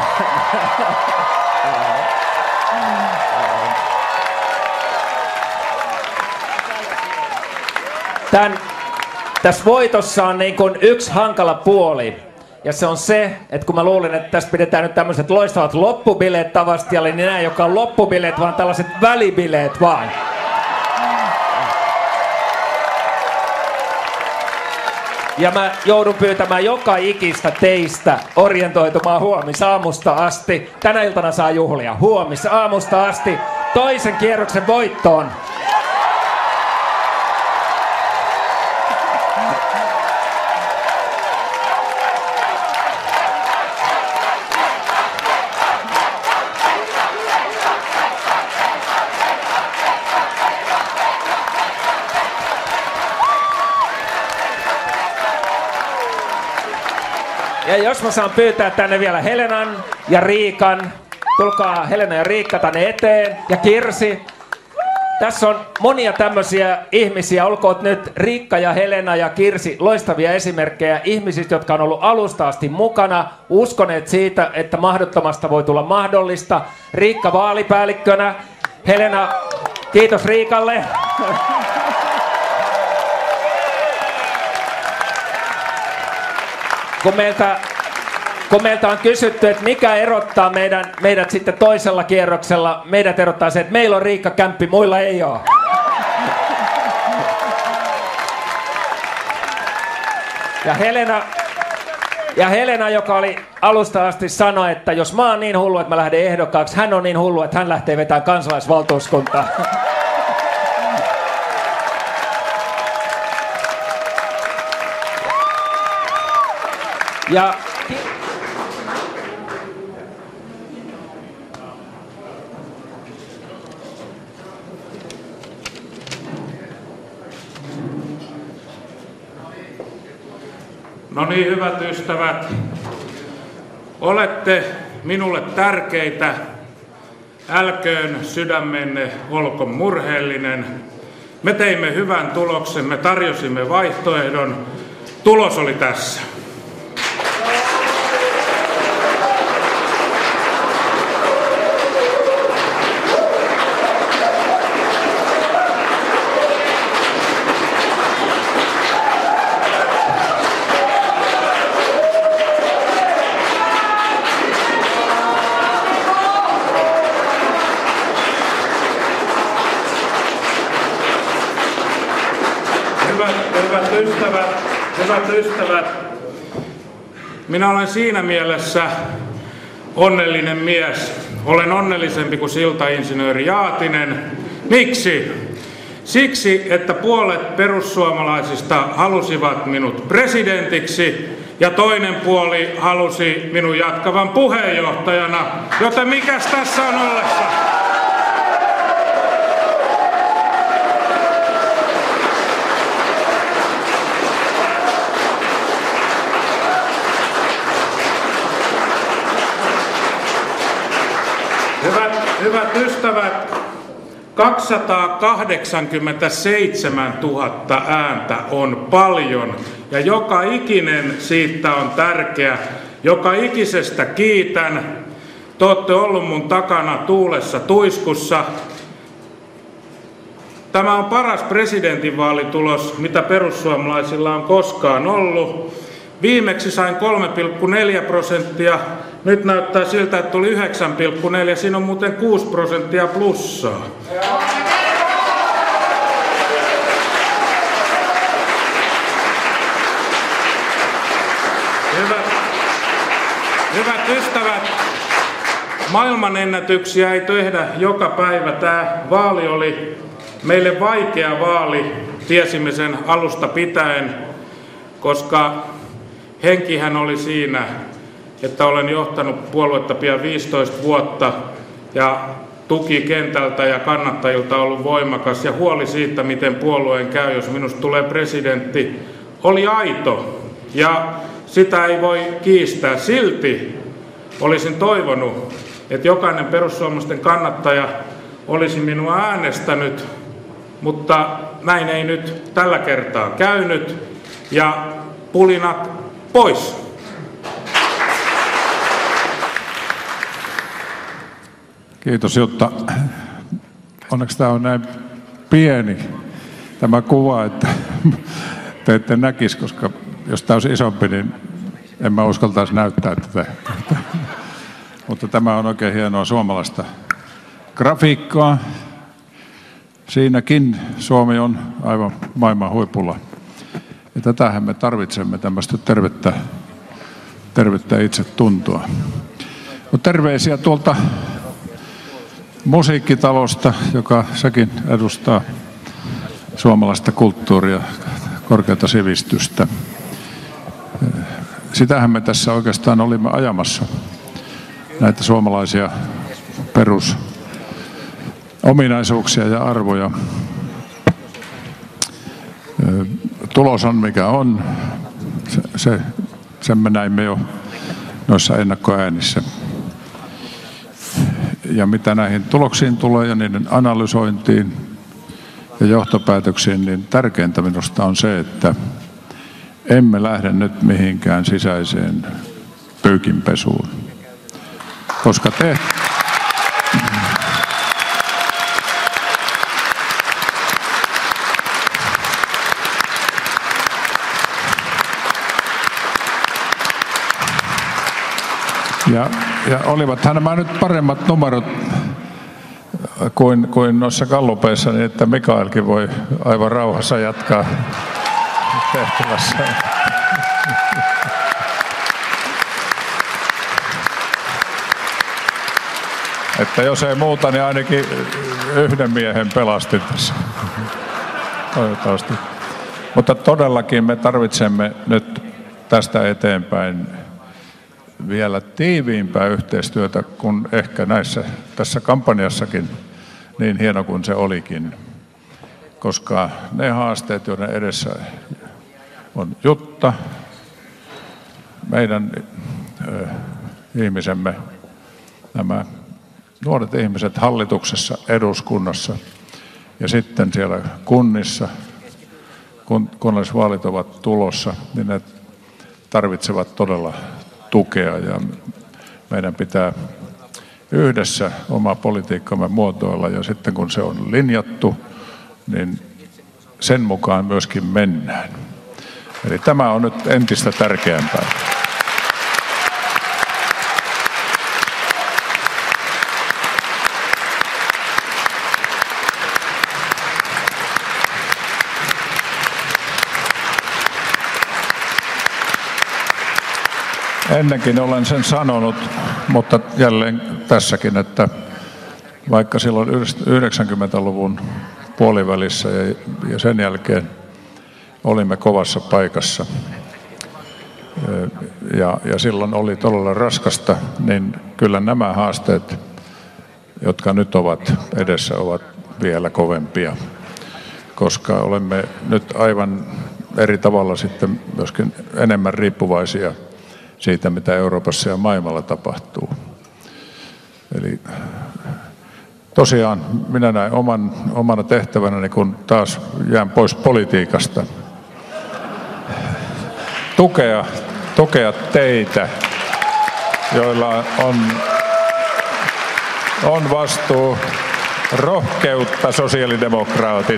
Tän, tässä voitossa on niin kun yksi hankala puoli. Ja se on se, että kun mä luulin, että tässä pidetään nyt tämmöiset loistavat loppubileet Tavastialle, niin nämä ei olekaan loppubileet, vaan tällaiset välibileet vaan. Ja mä joudun pyytämään joka ikistä teistä orientoitumaan huomisaamusta asti. Tänä iltana saa juhlia. Huomisaamusta asti toisen kierroksen voittoon. Ja jos mä saan pyytää tänne vielä Helenan ja Riikan, tulkaa Helena ja Riikka tänne eteen, ja Kirsi. Tässä on monia tämmöisiä ihmisiä, olkoot nyt Riikka ja Helena ja Kirsi loistavia esimerkkejä ihmisistä, jotka on ollut alusta asti mukana, uskoneet siitä, että mahdottomasta voi tulla mahdollista. Riikka vaalipäällikkönä, Helena, kiitos Riikalle. Kun meiltä, kun meiltä on kysytty, että mikä erottaa meidän, meidät sitten toisella kierroksella, meidät erottaa se, että meillä on Riikka Kämppi, muilla ei ole. Ja Helena, ja Helena, joka oli alusta asti sanoi, että jos mä oon niin hullu, että mä lähden ehdokkaaksi, hän on niin hullu, että hän lähtee vetämään kansalaisvaltuuskuntaa. Ja no niin, hyvät ystävät, olette minulle tärkeitä. Älköön sydämenne olko murheellinen. Me teimme hyvän tuloksen, me tarjosimme vaihtoehdon. Tulos oli tässä. Ystävät, hyvät ystävät, minä olen siinä mielessä onnellinen mies. Olen onnellisempi kuin siltainsinööri Jaatinen. Miksi? Siksi, että puolet perussuomalaisista halusivat minut presidentiksi ja toinen puoli halusi minun jatkavan puheenjohtajana. Joten mikäs tässä on ollessa? Hyvät, hyvät ystävät, kaksisataakahdeksankymmentäseitsemäntuhatta ääntä on paljon ja joka ikinen siitä on tärkeä. Joka ikisestä kiitän. Te olette ollut mun takana tuulessa tuiskussa. Tämä on paras presidentinvaalitulos, mitä perussuomalaisilla on koskaan ollut. Viimeksi sain kolme pilkku neljä prosenttia. Nyt näyttää siltä, että tuli yhdeksän pilkku neljä. Siinä on muuten kuusi prosenttia plussaa. Hyvät, hyvät ystävät, maailmanennätyksiä ei tehdä joka päivä. Tämä vaali oli meille vaikea vaali. Tiesimme sen alusta pitäen, koska henkihän oli siinä, että olen johtanut puoluetta pian viisitoista vuotta ja tuki kentältä ja kannattajilta on ollut voimakas ja huoli siitä, miten puolueen käy, jos minusta tulee presidentti, oli aito ja sitä ei voi kiistää. Silti olisin toivonut, että jokainen perussuomalaisten kannattaja olisi minua äänestänyt, mutta näin ei nyt tällä kertaa käynyt ja pulinat pois. Kiitos Jutta. Onneksi tämä on näin pieni tämä kuva, että te ette näkisi, koska jos tämä olisi isompi, niin en mä uskaltaisi näyttää tätä. Mutta tämä on oikein hienoa suomalaista grafiikkaa. Siinäkin Suomi on aivan maailman huipulla. Ja tätähän me tarvitsemme, tämmöistä tervettä, tervettä itsetuntoa. No, terveisiä tuolta musiikkitalosta, joka sekin edustaa suomalaista kulttuuria, korkeata sivistystä. Sitähän me tässä oikeastaan olimme ajamassa, näitä suomalaisia perusominaisuuksia ja arvoja. Tulos on mikä on, se, se, sen me näimme jo noissa ennakkoäänissä. Ja mitä näihin tuloksiin tulee ja niiden analysointiin ja johtopäätöksiin, niin tärkeintä minusta on se, että emme lähde nyt mihinkään sisäiseen pyykinpesuun. Koska te... Ja, ja olivathan nämä nyt paremmat numerot kuin, kuin noissa gallupeissa, niin että Mikaelkin voi aivan rauhassa jatkaa tehtävässä. Että jos ei muuta, niin ainakin yhden miehen pelastin tässä. Toivottavasti. Mutta todellakin me tarvitsemme nyt tästä eteenpäin vielä tiiviimpää yhteistyötä kuin ehkä näissä, tässä kampanjassakin, niin hieno kuin se olikin. Koska ne haasteet, joiden edessä on Jutta, meidän ö, ihmisemme, nämä nuoret ihmiset hallituksessa, eduskunnassa ja sitten siellä kunnissa, kun kunnallisvaalit ovat tulossa, niin ne tarvitsevat todella tukea ja meidän pitää yhdessä oma politiikkamme muotoilla ja sitten kun se on linjattu, niin sen mukaan myöskin mennään. Eli tämä on nyt entistä tärkeämpää. Ennenkin olen sen sanonut, mutta jälleen tässäkin, että vaikka silloin yhdeksänkymmentäluvun puolivälissä ja sen jälkeen olimme kovassa paikassa ja, ja silloin oli todella raskasta, niin kyllä nämä haasteet, jotka nyt ovat edessä, ovat vielä kovempia, koska olemme nyt aivan eri tavalla sitten myöskin enemmän riippuvaisia siitä, mitä Euroopassa ja maailmalla tapahtuu. Eli tosiaan minä näin oman, omana tehtävänäni, kun taas jään pois politiikasta, tukea, tukea teitä, joilla on, on vastuu, rohkeutta, sosiaalidemokraatit.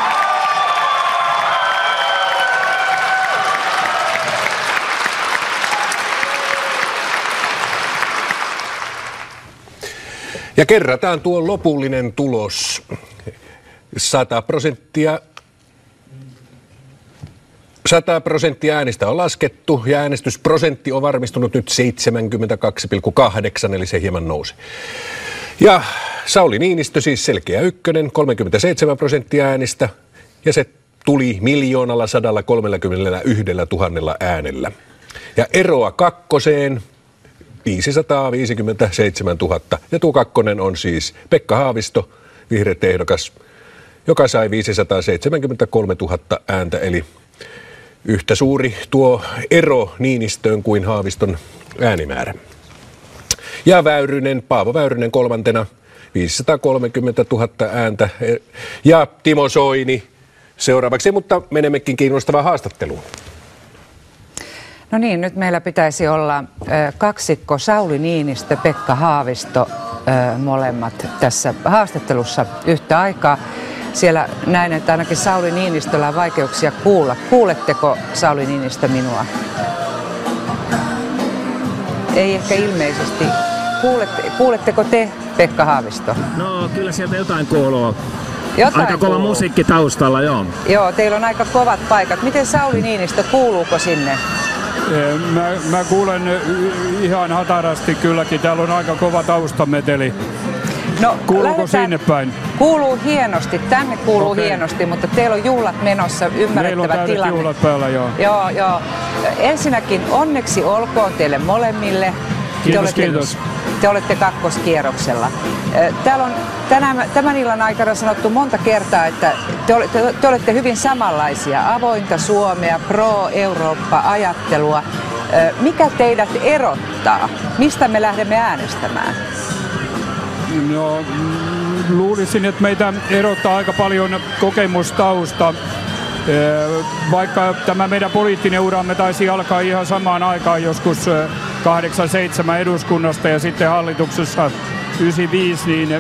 Ja kerrataan tuo lopullinen tulos. sata prosenttia, sata prosenttia äänistä on laskettu ja äänestysprosentti on varmistunut nyt seitsemänkymmentäkaksi pilkku kahdeksan, eli se hieman nousi. Ja Sauli Niinistö siis selkeä ykkönen, kolmekymmentäseitsemän prosenttia äänistä, ja se tuli miljoonalla sadalla kolmellakymmenelläyhdellä tuhannella äänellä. Ja eroa kakkoseen viisisataaviisikymmentäseitsemäntuhatta. Ja tuo kakkonen on siis Pekka Haavisto, vihreiden ehdokas, joka sai viisisataaseitsemänkymmentäkolmetuhatta ääntä, eli yhtä suuri tuo ero Niinistöön kuin Haaviston äänimäärä. Ja Väyrynen, Paavo Väyrynen kolmantena, viisisataakolmekymmentätuhatta ääntä. Ja Timo Soini seuraavaksi, mutta menemmekin kiinnostavaan haastatteluun. No niin, nyt meillä pitäisi olla kaksikko Sauli Niinistö, Pekka Haavisto, molemmat tässä haastattelussa yhtä aikaa. Siellä näin, että ainakin Sauli Niinistöllä on vaikeuksia kuulla. Kuuletteko, Sauli Niinistö, minua? Ei ehkä ilmeisesti. Kuulette, kuuletteko te, Pekka Haavisto? No kyllä sieltä jotain kuuluu. Jotain aika kova kuuluu. Musiikki taustalla, joo. Joo, teillä on aika kovat paikat. Miten Sauli Niinistö, kuuluuko sinne? Mä, mä kuulen ihan hatarasti kylläkin. Täällä on aika kova taustameteli. No, kuuluuko lähdetään... sinne päin? Kuuluu hienosti, tänne kuuluu Okei. hienosti, mutta teillä on juhlat menossa, ymmärrettävä Meillä on täydet tilanne. juhlat päällä, joo. Joo, joo. Ensinnäkin onneksi olkoon teille molemmille. Kiitos, te olette, kiitos. Te olette kakkoskierroksella. Täällä on tänään, tämän illan aikana sanottu monta kertaa, että te olette, te olette hyvin samanlaisia. Avointa Suomea, pro-Eurooppa-ajattelua. Mikä teidät erottaa? Mistä me lähdemme äänestämään? No, luulisin, että meitä erottaa aika paljon kokemustausta. Vaikka tämä meidän poliittinen uramme taisi alkaa ihan samaan aikaan joskus kahdeksankymmentäseitsemän eduskunnasta ja sitten hallituksessa yhdeksänkymmentäviisi, niin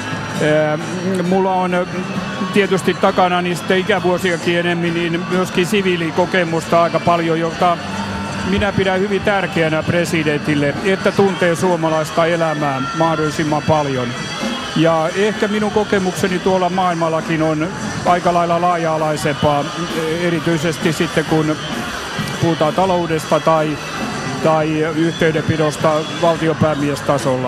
mulla on tietysti takana niin sitten ikävuosiakin enemmän, niin myöskin siviilikokemusta aika paljon, jota minä pidän hyvin tärkeänä presidentille, että tuntee suomalaista elämää mahdollisimman paljon. Ja ehkä minun kokemukseni tuolla maailmallakin on aika lailla laaja-alaisempaa, erityisesti sitten kun puhutaan taloudesta tai, tai yhteydenpidosta valtionpäämiestasolla.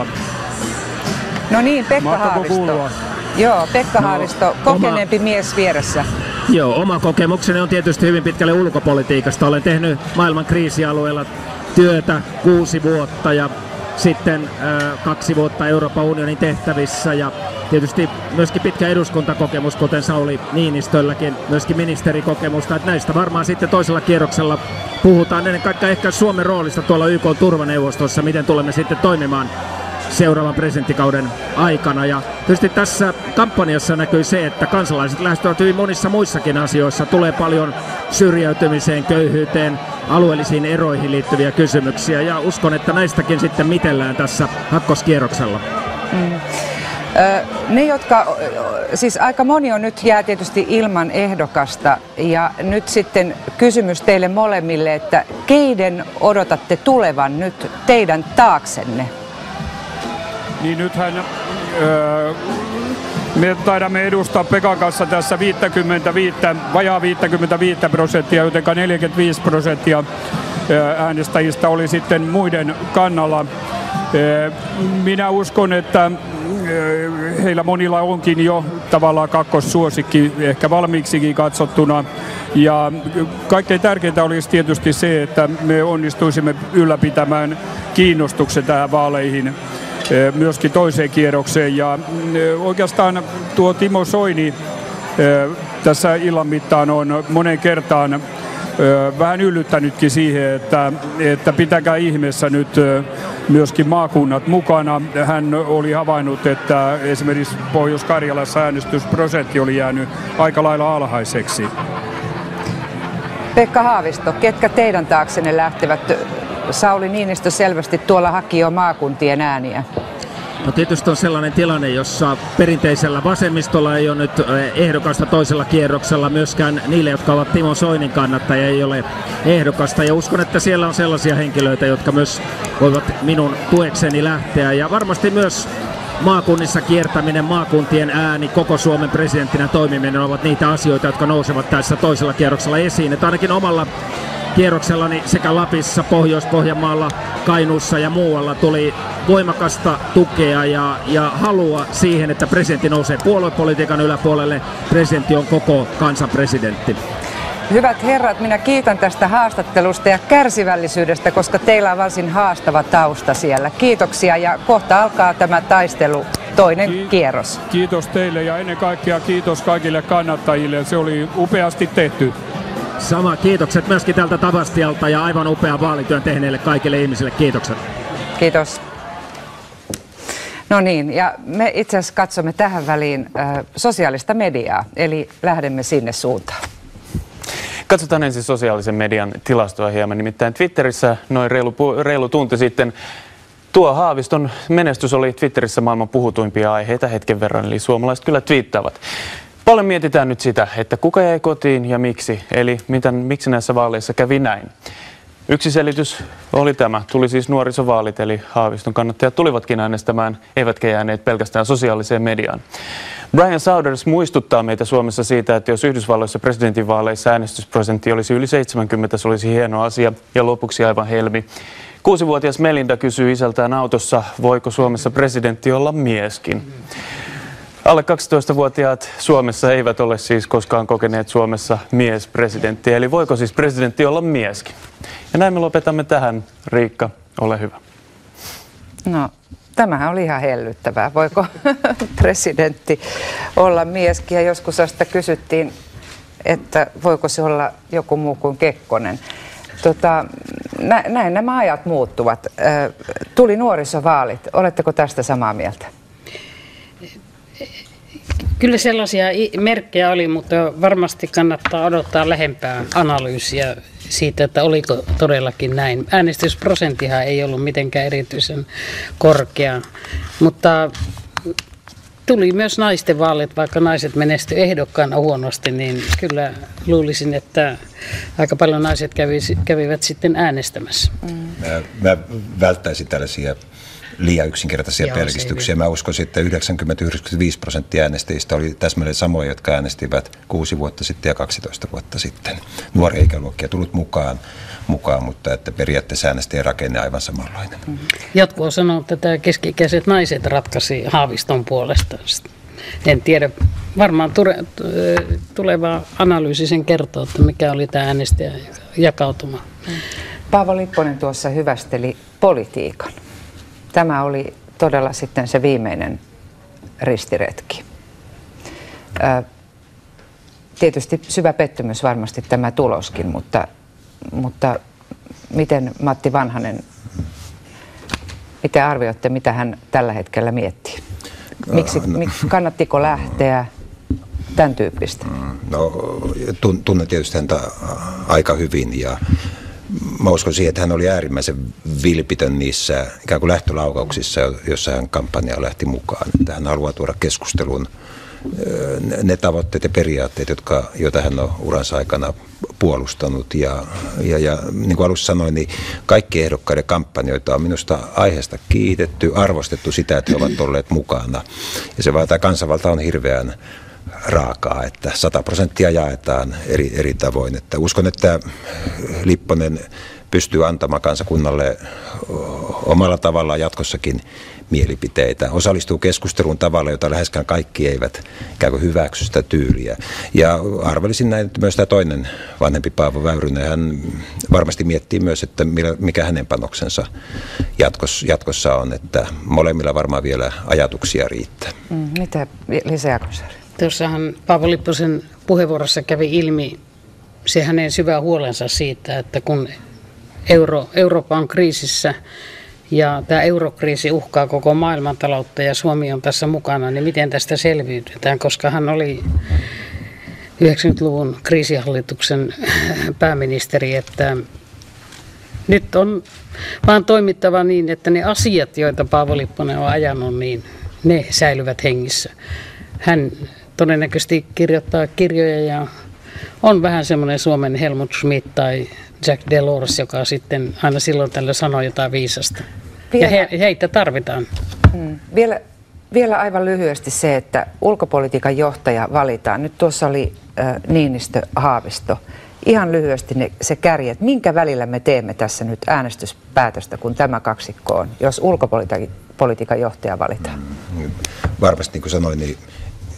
No niin, Pekka Mahtaako Haavisto. kuulua? Joo, Pekka No, Haavisto, kokeneempi oma... mies vieressä. Joo, oma kokemukseni on tietysti hyvin pitkälle ulkopolitiikasta. Olen tehnyt maailman kriisialueella työtä kuusi vuotta ja sitten äh, kaksi vuotta Euroopan unionin tehtävissä ja tietysti myöskin pitkä eduskuntakokemus, kuten Sauli Niinistölläkin, myöskin ministerikokemusta. Että näistä varmaan sitten toisella kierroksella puhutaan ennen kaikkea ehkä Suomen roolista tuolla Y K:n turvaneuvostossa, miten tulemme sitten toimimaan seuraavan presidenttikauden aikana. Ja tietysti tässä kampanjassa näkyy se, että kansalaiset lähestyvät hyvin monissa muissakin asioissa. Tulee paljon syrjäytymiseen, köyhyyteen, alueellisiin eroihin liittyviä kysymyksiä ja uskon, että näistäkin sitten mitellään tässä kakkoskierroksella. Mm. Ne, jotka, siis aika moni on nyt jää tietysti ilman ehdokasta ja nyt sitten kysymys teille molemmille, että keiden odotatte tulevan nyt teidän taaksenne? Niin nythän öö, me taidamme edustaa Pekan kanssa tässä viisikymmentäviisi, vajaa viisikymmentäviisi prosenttia, joten neljäkymmentäviisi prosenttia äänestäjistä oli sitten muiden kannalla. Minä uskon, että heillä monilla onkin jo tavallaan kakkossuosikki ehkä valmiiksikin katsottuna. Ja kaikkein tärkeintä olisi tietysti se, että me onnistuisimme ylläpitämään kiinnostuksen tähän vaaleihin myöskin toiseen kierrokseen. Ja oikeastaan tuo Timo Soini tässä illan mittaan on monen kertaan vähän yllyttänytkin siihen, että, että pitäkää ihmeessä nyt myöskin maakunnat mukana. Hän oli havainnut, että esimerkiksi Pohjois-Karjalassa äänestysprosentti oli jäänyt aika lailla alhaiseksi. Pekka Haavisto, ketkä teidän taaksenne lähtevät? Sauli Niinistö selvästi tuolla haki jo maakuntien ääniä. No tietysti on sellainen tilanne, jossa perinteisellä vasemmistolla ei ole nyt ehdokasta toisella kierroksella. Myöskään niille, jotka ovat Timo Soinin kannattajia, ei ole ehdokasta. Ja uskon, että siellä on sellaisia henkilöitä, jotka myös voivat minun tuekseni lähteä. Ja varmasti myös maakunnissa kiertäminen, maakuntien ääni, koko Suomen presidenttinä toimiminen ovat niitä asioita, jotka nousevat tässä toisella kierroksella esiin. Että ainakin omalla kierroksellani sekä Lapissa, Pohjois-Pohjanmaalla, Kainuussa ja muualla tuli voimakasta tukea ja, ja halua siihen, että presidentti nousee puoluepolitiikan yläpuolelle. Presidentti on koko kansan presidentti. Hyvät herrat, minä kiitän tästä haastattelusta ja kärsivällisyydestä, koska teillä on varsin haastava tausta siellä. Kiitoksia ja kohta alkaa tämä taistelu, toinen Ki- kierros. Kiitos teille ja ennen kaikkea kiitos kaikille kannattajille. Se oli upeasti tehty. Sama kiitokset myöskin tältä Tavastialta ja aivan upean vaalityön tehneille kaikille ihmisille. Kiitokset. Kiitos. No niin, ja me itse asiassa katsomme tähän väliin äh, sosiaalista mediaa, eli lähdemme sinne suuntaan. Katsotaan ensin sosiaalisen median tilastoa hieman, nimittäin Twitterissä noin reilu, reilu tunti sitten tuo Haaviston menestys oli Twitterissä maailman puhutuimpia aiheita hetken verran, eli suomalaiset kyllä twiittaavat. Paljon mietitään nyt sitä, että kuka jäi kotiin ja miksi, eli miten, miksi näissä vaaleissa kävi näin. Yksi selitys oli tämä. Tuli siis nuorisovaalit, eli Haaviston kannattajat tulivatkin äänestämään, eivätkä jääneet pelkästään sosiaaliseen mediaan. Brian Saunders muistuttaa meitä Suomessa siitä, että jos Yhdysvalloissa presidentinvaaleissa äänestysprosentti olisi yli seitsemänkymmentä, se olisi hieno asia. Ja lopuksi aivan helmi. Kuusivuotias Melinda kysyy isältään autossa, voiko Suomessa presidentti olla mieskin. Alle kaksitoistavuotiaat Suomessa eivät ole siis koskaan kokeneet Suomessa miespresidenttiä, eli voiko siis presidentti olla mieskin? Ja näin me lopetamme tähän. Riikka, ole hyvä. No, tämähän oli ihan hellyttävää. Voiko presidentti olla mieskin? Ja joskus sitä kysyttiin, että voiko se olla joku muu kuin Kekkonen. Tota, nä- näin nämä ajat muuttuvat. Tuli nuorisovaalit. Oletteko tästä samaa mieltä? Kyllä sellaisia merkkejä oli, mutta varmasti kannattaa odottaa lähempää analyysiä siitä, että oliko todellakin näin. Äänestysprosenttihan ei ollut mitenkään erityisen korkea, mutta tuli myös naisten vaalit, vaikka naiset menestyivät ehdokkaana huonosti, niin kyllä luulisin, että aika paljon naiset kävi, kävivät sitten äänestämässä. Mm. Mä, mä välttäisin tällaisia liian yksinkertaisia Joo, pelkistyksiä. Mä uskoisin, että yhdeksänkymmentä yhdeksänkymmentäviisi prosenttia äänestäjistä oli täsmälleen samoja, jotka äänestivät kuusi vuotta sitten ja kaksitoista vuotta sitten. Nuoria ikäluokkia tullut mukaan, mukaan mutta että periaatteessa äänestäjien rakenne aivan samanlainen. Mm-hmm. Jotkut on sanonut, että tämä keski-ikäiset naiset ratkaisi Haaviston puolesta. En tiedä. Varmaan ture, tuleva analyysi sen kertoo, että mikä oli tämä äänestäjä jakautuma. Paavo Lipponen tuossa hyvästeli politiikan. Tämä oli todella sitten se viimeinen ristiretki. Tietysti syvä pettymys varmasti tämä tuloskin, mutta, mutta miten Matti Vanhanen, miten arvioitte, mitä hän tällä hetkellä miettii? Miksi, miksi kannattiko lähteä? Tämän tyyppistä. No, tunnen tietysti häntä aika hyvin ja mä uskon siihen, että hän oli äärimmäisen vilpitön niissä ikään kuin lähtölaukauksissa, joissa hän kampanjaa lähti mukaan. Että hän haluaa tuoda keskustelun ne tavoitteet ja periaatteet, jotka, joita hän on uransa aikana puolustanut. Ja, ja, ja niin kuin alussa sanoin, niin kaikki ehdokkaiden kampanjoita on minusta aiheesta kiitetty, arvostettu sitä, että he ovat olleet mukana. Ja se vaan tämä kansanvalta on hirveän raakaa, että sata prosenttia jaetaan eri, eri tavoin. Että uskon, että Lipponen pystyy antamaan kansakunnalle omalla tavallaan jatkossakin mielipiteitä. Osallistuu keskusteluun tavalla, jota läheskään kaikki eivät ikään kuin hyväksy sitä tyyliä. Ja arvelisin näin, että myös tämä toinen vanhempi Paavo Väyrynen, hän varmasti miettii myös, että mikä hänen panoksensa jatkossa, jatkossa on, että molemmilla varmaan vielä ajatuksia riittää. Mm, mitä Liisa Jaakonsaari? Tuossahan Paavo Lipposen puheenvuorossa kävi ilmi se hänen syvä huolensa siitä, että kun Euro, Eurooppa on kriisissä ja tämä eurokriisi uhkaa koko maailmantaloutta ja Suomi on tässä mukana, niin miten tästä selviydytään, koska hän oli yhdeksänkymmentäluvun kriisihallituksen pääministeri, että nyt on vaan toimittava niin, että ne asiat, joita Paavo Lipponen on ajanut, niin ne säilyvät hengissä. Hän todennäköisesti kirjoittaa kirjoja ja on vähän semmoinen Suomen Helmut Schmidt tai Jack Delors, joka sitten aina silloin tällä sanoo jotain viisasta. Vielä, ja he, heitä tarvitaan. Hmm. Vielä, vielä aivan lyhyesti se, että ulkopolitiikan johtaja valitaan. Nyt tuossa oli äh, Niinistö, Haavisto. Ihan lyhyesti ne, se kärjet. Minkä välillä me teemme tässä nyt äänestyspäätöstä, kun tämä kaksikko on, jos ulkopolitiikan johtaja valitaan? Varmasti niin kuin sanoin, niin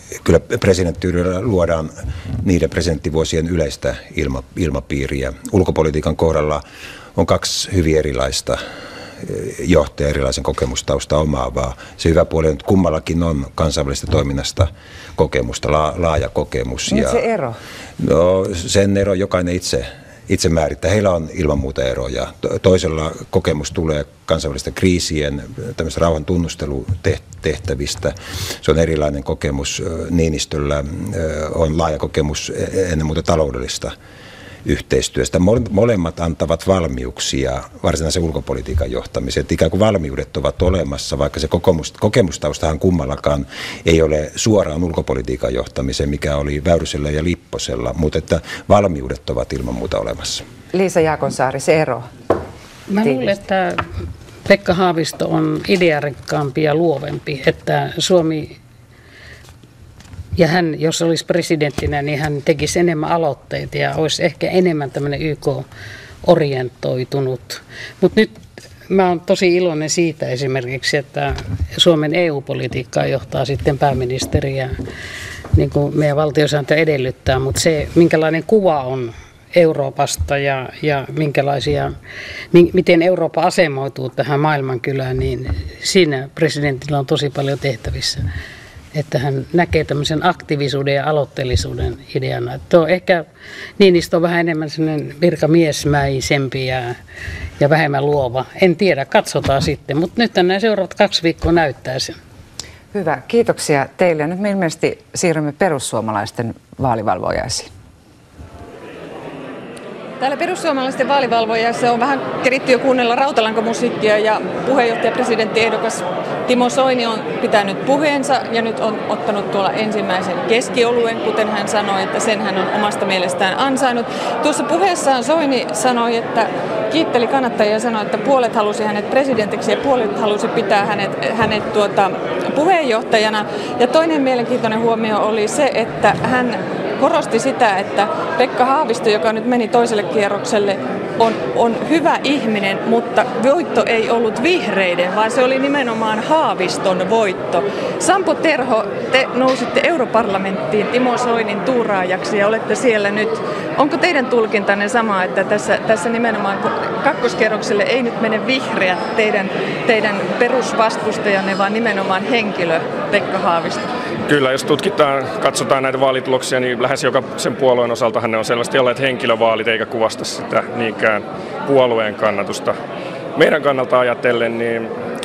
kyllä presidenttiydellä luodaan niiden presidenttivuosien yleistä ilma, ilmapiiriä. Ulkopolitiikan kohdalla on kaksi hyvin erilaista johtaja, erilaisen kokemustausta omaavaa. Se hyvä puoli on, että kummallakin on kansainvälisestä toiminnasta kokemusta, la, laaja kokemus. Mitä se ero? No, sen ero jokainen itse, itse määrittää. Heillä on ilman muuta eroja. Toisella kokemus tulee kansainvälisten kriisien, tämmöistä rauhan tunnustelutehtävistä. Se on erilainen kokemus. Niinistöllä on laaja kokemus ennen muuta taloudellista yhteistyöstä. Molemmat antavat valmiuksia varsinaisen ulkopolitiikan johtamiseen. Että ikään kuin valmiudet ovat olemassa, vaikka se kokemus, kokemustaustahan kummallakaan ei ole suoraan ulkopolitiikan johtamiseen, mikä oli Väyrysellä ja Lipposella, mutta että valmiudet ovat ilman muuta olemassa. Liisa Jaakonsaari, se ero. Mä luulen, että Pekka Haavisto on idearikkaampi ja luovempi, että Suomi ja hän, jos olisi presidenttinä, niin hän tekisi enemmän aloitteita ja olisi ehkä enemmän tämmöinen Y K-orientoitunut. Mutta nyt mä oon tosi iloinen siitä esimerkiksi, että Suomen E U-politiikkaa johtaa sitten pääministeri ja niin kuin meidän valtiosääntö edellyttää, mutta se minkälainen kuva on Euroopasta ja, ja minkälaisia, miten Eurooppa asemoituu tähän maailmankylään, niin siinä presidentillä on tosi paljon tehtävissä. Että hän näkee tämmöisen aktiivisuuden ja aloitteellisuuden ideana. Että on ehkä Niinistö on vähän enemmän sellainen virkamiesmäisempi ja, ja vähemmän luova. En tiedä, katsotaan sitten, mutta nyt nämä seuraavat kaksi viikkoa näyttää sen. Hyvä, kiitoksia teille. Nyt me ilmeisesti siirrymme perussuomalaisten vaalivalvojaisiin. Täällä perussuomalaisten vaalivalvojassa on vähän keritty jo kuunnella rautalankamusiikkia ja puheenjohtaja presidenttiehdokas Timo Soini on pitänyt puheensa ja nyt on ottanut tuolla ensimmäisen keskioluen, kuten hän sanoi, että sen hän on omasta mielestään ansainnut. Tuossa puheessaan Soini sanoi, että kiitteli kannattajia ja sanoi, että puolet halusi hänet presidentiksi ja puolet halusi pitää hänet, hänet tuota, puheenjohtajana. Ja toinen mielenkiintoinen huomio oli se, että hän korosti sitä, että Pekka Haavisto, joka nyt meni toiselle kierrokselle, on, on hyvä ihminen, mutta voitto ei ollut vihreiden, vaan se oli nimenomaan Haaviston voitto. Sampo Terho, te nousitte europarlamenttiin Timo Soinin tuuraajaksi ja olette siellä nyt. Onko teidän tulkintanne sama, että tässä, tässä nimenomaan kakkoskierrokselle ei nyt mene vihreät teidän, teidän perusvastustajanne, vaan nimenomaan henkilö Pekka Haavisto? Kyllä, jos tutkitaan, katsotaan näitä vaalituloksia, niin lähes joka sen puolueen osaltahan ne on selvästi olleet henkilövaalit, eikä kuvasta sitä niinkään puolueen kannatusta. Meidän kannalta ajatellen, niin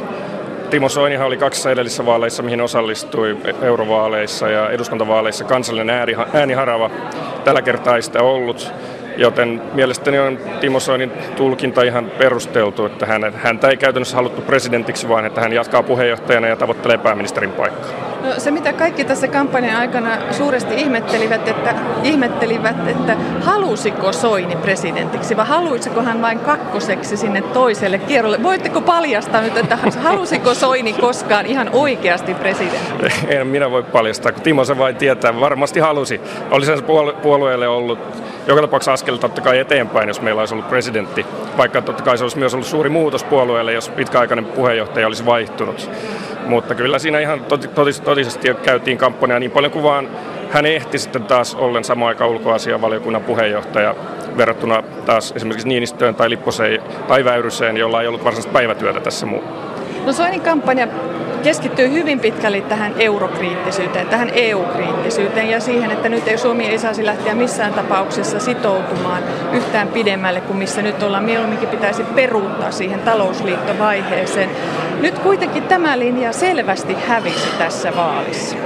Timo Soinihan oli kaksissa edellisissä vaaleissa, mihin osallistui eurovaaleissa ja eduskuntavaaleissa kansallinen ääniharava. Tällä kertaa ei sitä ollut, joten mielestäni on Timo Soinin tulkinta ihan perusteltu, että häntä ei käytännössä haluttu presidentiksi, vaan että hän jatkaa puheenjohtajana ja tavoittelee pääministerin paikkaa. No, se, mitä kaikki tässä kampanjan aikana suuresti ihmettelivät, että, ihmettelivät, että halusiko Soini presidentiksi vai haluisiko hän vain kakkoseksi sinne toiselle kierrolle. Voitteko paljastaa nyt, että halusiko Soini koskaan ihan oikeasti presidentti? En minä voi paljastaa, kun Timo se vain tietää. Varmasti halusi. Olisi se puolueelle ollut joka tapauksessa askel totta kai eteenpäin, jos meillä olisi ollut presidentti. Vaikka totta kai se olisi myös ollut suuri muutos puolueelle, jos pitkäaikainen puheenjohtaja olisi vaihtunut. Mutta kyllä siinä ihan totisesti käytiin kampanjaa niin paljon kuin vaan hän ehti sitten taas ollen samaan aikaan ulkoasiainvaliokunnan puheenjohtaja verrattuna taas esimerkiksi Niinistöön tai Lipposeen tai Väyryseen, jolla ei ollut varsinaista päivätyötä tässä muu. No Soinin kampanja keskittyy hyvin pitkälle tähän eurokriittisyyteen, tähän E U-kriittisyyteen ja siihen, että nyt ei, Suomi ei saisi lähteä missään tapauksessa sitoutumaan yhtään pidemmälle kuin missä nyt ollaan. Mieluumminkin pitäisi peruuttaa siihen talousliittovaiheeseen. Nyt kuitenkin tämä linja selvästi hävisi tässä vaalissa.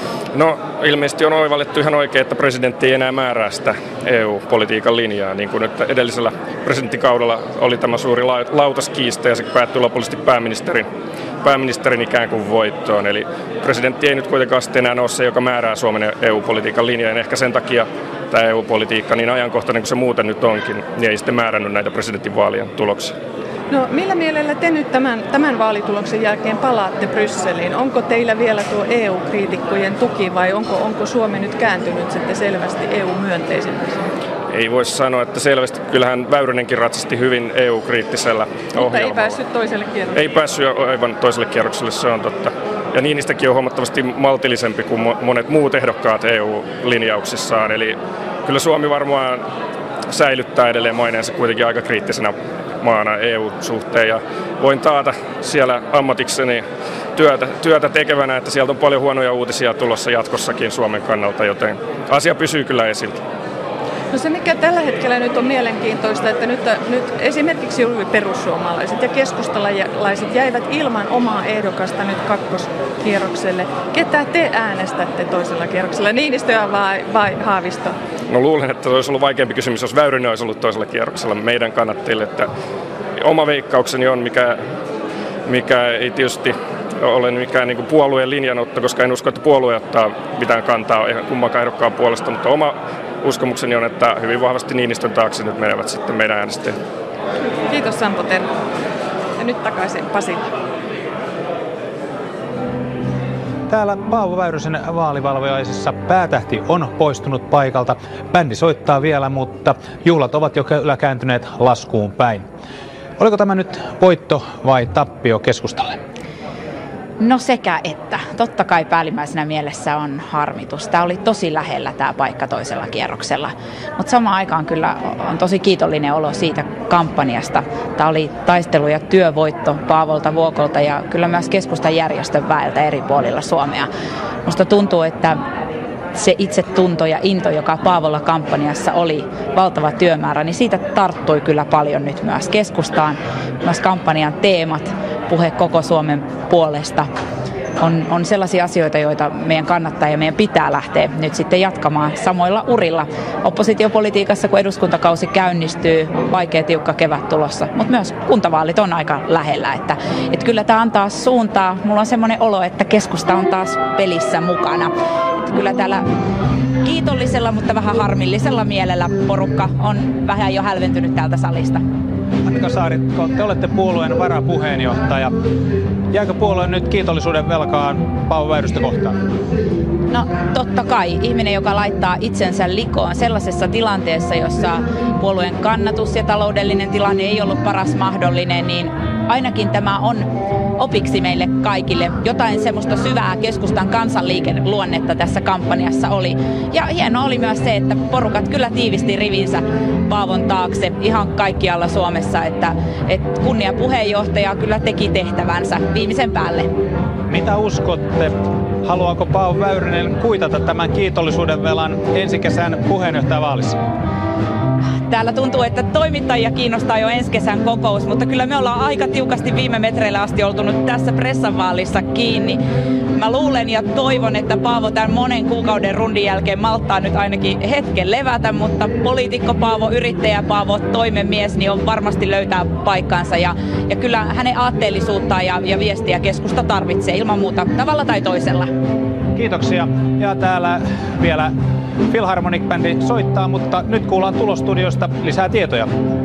No ilmeisesti on oivallettu ihan oikein, että presidentti ei enää määrää sitä E U-politiikan linjaa, niin kuin nyt edellisellä presidenttikaudella oli tämä suuri lautaskiista ja se päättyi lopullisesti pääministerin, pääministerin ikään kuin voittoon. Eli presidentti ei nyt kuitenkaan sitten enää ole se, joka määrää Suomen E U-politiikan linjaa, ja ehkä sen takia tämä E U-politiikka niin ajankohtainen kuin se muuten nyt onkin, niin ei sitten määrännyt näitä presidentinvaalien tuloksia. No millä mielellä te nyt tämän, tämän vaalituloksen jälkeen palaatte Brysseliin? Onko teillä vielä tuo E U-kriitikkojen tuki vai onko, onko Suomi nyt kääntynyt sitten selvästi E U-myönteisemmäksi? Ei voi sanoa, että selvästi. Kyllähän Väyrynenkin ratsasti hyvin E U-kriittisellä ohjelmalla. Mutta ei päässyt toiselle kierrokselle. Ei päässyt aivan toiselle kierrokselle, se on totta. Ja Niinistökin on huomattavasti maltillisempi kuin monet muut ehdokkaat E U-linjauksissaan. Eli kyllä Suomi varmaan säilyttää edelleen maineensa kuitenkin aika kriittisenä maana E U-suhteen. Ja voin taata siellä ammatikseni työtä, työtä tekevänä, että sieltä on paljon huonoja uutisia tulossa jatkossakin Suomen kannalta, joten asia pysyy kyllä esillä. No se, mikä tällä hetkellä nyt on mielenkiintoista, että nyt, nyt esimerkiksi juuri perussuomalaiset ja keskustalaiset jäivät ilman omaa ehdokasta nyt kakkoskierrokselle. Ketä te äänestätte toisella kierroksella, Niinistöä vai, vai Haavisto? No luulen, että olisi ollut vaikeampi kysymys, jos Väyrynen olisi ollut toisella kierroksella meidän kannattajille. Että oma veikkaukseni on, mikä, mikä ei tietysti ole mikään niin kuin puolueen linjanotto, koska en usko, että puolue ottaa mitään kantaa ihan kummankaan ehdokkaan puolesta, mutta oma uskomukseni on, että hyvin vahvasti Niinistön taakse nyt menevät sitten meidän äänestäjät. Kiitos Sampo Terho. Ja nyt takaisin Pasille. Täällä Paavo Väyrysen vaalivalvojaisissa päätähti on poistunut paikalta. Bändi soittaa vielä, mutta juhlat ovat jo kyllä kääntyneet laskuun päin. Oliko tämä nyt voitto vai tappio keskustalle? No sekä että. Totta kai päällimmäisenä mielessä on harmitus. Tämä oli tosi lähellä tämä paikka toisella kierroksella. Mutta samaan aikaan kyllä on tosi kiitollinen olo siitä kampanjasta. Tämä oli taistelu ja työvoitto Paavolta, Vuokolta ja kyllä myös keskustan järjestön väeltä eri puolilla Suomea. Musta tuntuu, että se itsetunto ja into, joka Paavolla kampanjassa oli valtava työmäärä, niin siitä tarttui kyllä paljon nyt myös keskustaan. Myös kampanjan teemat, puhe koko Suomen puolesta, on, on sellaisia asioita, joita meidän kannattaa ja meidän pitää lähteä nyt sitten jatkamaan samoilla urilla. Oppositiopolitiikassa, kun eduskuntakausi käynnistyy, vaikea tiukka kevät tulossa, mutta myös kuntavaalit on aika lähellä. Että, että kyllä tämä antaa suuntaa. Mulla on semmoinen olo, että keskusta on taas pelissä mukana. Että kyllä täällä kiitollisella, mutta vähän harmillisella mielellä porukka on vähän jo hälventynyt täältä salista. Annika Saarikko, te olette puolueen varapuheenjohtaja. Jääkö puolue nyt kiitollisuuden velkaan Paavo Väyrystä kohtaan? No totta kai. Ihminen, joka laittaa itsensä likoon sellaisessa tilanteessa, jossa puolueen kannatus ja taloudellinen tilanne ei ollut paras mahdollinen, niin ainakin tämä on opiksi meille kaikille. Jotain semmoista syvää keskustan kansanliikeluonnetta tässä kampanjassa oli. Ja hienoa oli myös se, että porukat kyllä tiivisti rivinsä Paavon taakse ihan kaikkialla Suomessa, että, että kunniapuheenjohtaja kyllä teki tehtävänsä viimeisen päälle. Mitä uskotte? Haluaako Paavo Väyrynen kuitata tämän kiitollisuuden velan ensi kesän puheenjohtajavaalissa? Täällä tuntuu, että toimittajia kiinnostaa jo ensi kesän kokous, mutta kyllä me ollaan aika tiukasti viime metreillä asti oltunut tässä pressanvaalissa kiinni. Mä luulen ja toivon, että Paavo tämän monen kuukauden rundin jälkeen malttaa nyt ainakin hetken levätä, mutta poliitikko Paavo, yrittäjä Paavo, toimenmies, niin on varmasti löytää paikkansa. Ja, ja kyllä hänen aatteellisuuttaan ja, ja viestiä keskusta tarvitsee ilman muuta tavalla tai toisella. Kiitoksia. Ja täällä vielä Philharmonic-bändi soittaa, mutta nyt kuullaan Tulostudiosta lisää tietoja.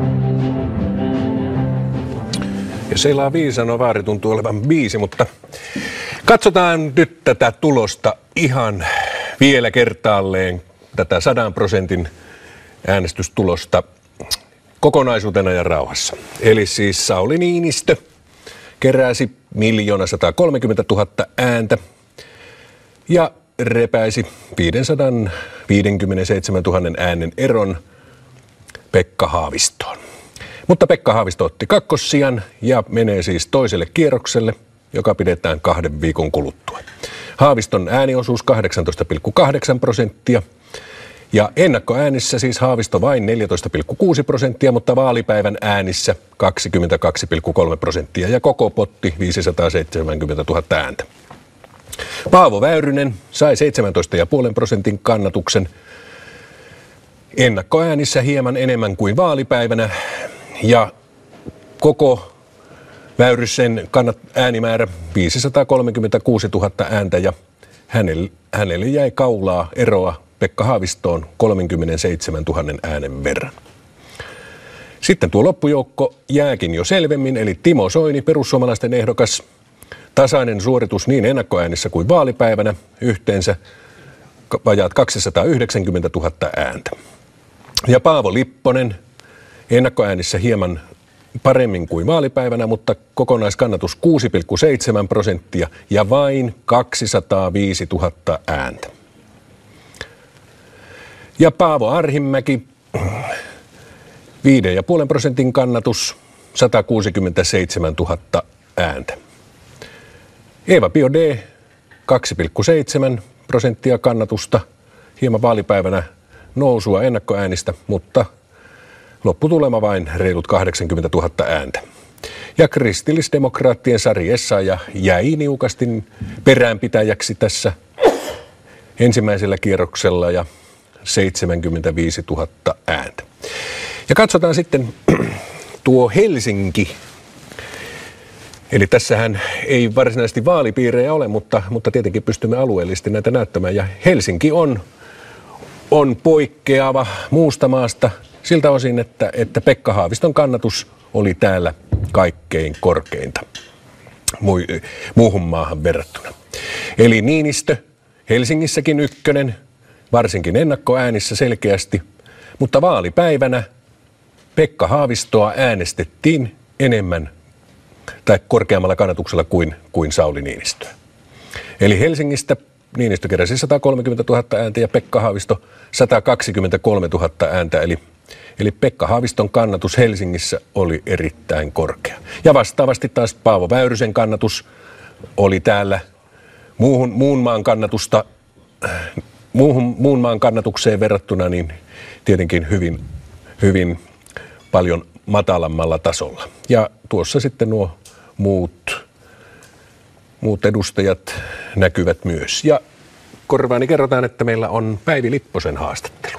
Ja seilaa viisi sanoo, vaari tuntuu olevan biisi, mutta katsotaan nyt tätä tulosta ihan vielä kertaalleen, tätä sadan prosentin äänestystulosta kokonaisuutena ja rauhassa. Eli siis Sauli Niinistö keräsi miljoona satakolmekymmentätuhatta ääntä ja repäisi viisisataaviisikymmentäseitsemäntuhatta äänen eron Pekka Haavistoon. Mutta Pekka Haavisto otti kakkossijan ja menee siis toiselle kierrokselle, joka pidetään kahden viikon kuluttua. Haaviston ääniosuus kahdeksantoista pilkku kahdeksan prosenttia ja ennakkoäänissä siis Haavisto vain neljätoista pilkku kuusi prosenttia, mutta vaalipäivän äänissä kaksikymmentäkaksi pilkku kolme prosenttia ja koko potti viisisataaseitsemänkymmentätuhatta ääntä. Paavo Väyrynen sai seitsemäntoista pilkku viisi prosentin kannatuksen ennakkoäänissä hieman enemmän kuin vaalipäivänä ja koko Väyrysen kannat äänimäärä viisisataakolmekymmentäkuusituhatta ääntä ja hänelle, hänelle jäi kaulaa eroa Pekka Haavistoon kolmekymmentäseitsemäntuhatta äänen verran. Sitten tuo loppujoukko jääkin jo selvemmin, eli Timo Soini, perussuomalaisten ehdokas, tasainen suoritus niin ennakkoäänissä kuin vaalipäivänä, yhteensä vajaat kaksisataayhdeksänkymmentätuhatta ääntä. Ja Paavo Lipponen ennakkoäänissä hieman paremmin kuin vaalipäivänä, mutta kokonaiskannatus kuusi pilkku seitsemän prosenttia ja vain kaksisataaviisituhatta ääntä. Ja Paavo Arhinmäki, viiden pilkku viiden prosentin kannatus, satakuusikymmentäseitsemäntuhatta ääntä. Eva Biaudet, kaksi pilkku seitsemän prosenttia kannatusta, hieman vaalipäivänä nousua ennakkoäänistä, mutta lopputulema vain reilut kahdeksankymmentätuhatta ääntä. Ja kristillisdemokraattien Sari Essayah jäi niukasti peräänpitäjäksi tässä ensimmäisellä kierroksella ja seitsemänkymmentäviisituhatta ääntä. Ja katsotaan sitten tuo Helsinki. Eli tässähän ei varsinaisesti vaalipiirejä ole, mutta, mutta tietenkin pystymme alueellisesti näitä näyttämään. Ja Helsinki on, on poikkeava muusta maasta siltä osin, että, että Pekka Haaviston kannatus oli täällä kaikkein korkeinta muuhun maahan verrattuna. Eli Niinistö Helsingissäkin ykkönen, varsinkin ennakkoäänissä selkeästi, mutta vaalipäivänä Pekka Haavistoa äänestettiin enemmän tai korkeammalla kannatuksella kuin, kuin Sauli Niinistöä. Eli Helsingistä Niinistö keräsi satakolmekymmentätuhatta ääntä ja Pekka Haavisto satakaksikymmentäkolmetuhatta ääntä, eli, eli Pekka Haaviston kannatus Helsingissä oli erittäin korkea. Ja vastaavasti taas Paavo Väyrysen kannatus oli täällä muuhun, muun maan kannatusta, muuhun, muun maan kannatukseen verrattuna niin tietenkin hyvin, hyvin paljon matalammalla tasolla. Ja tuossa sitten nuo muut, muut edustajat näkyvät myös. Ja korvaani kerrotaan, että meillä on Päivi Lipposen haastattelu.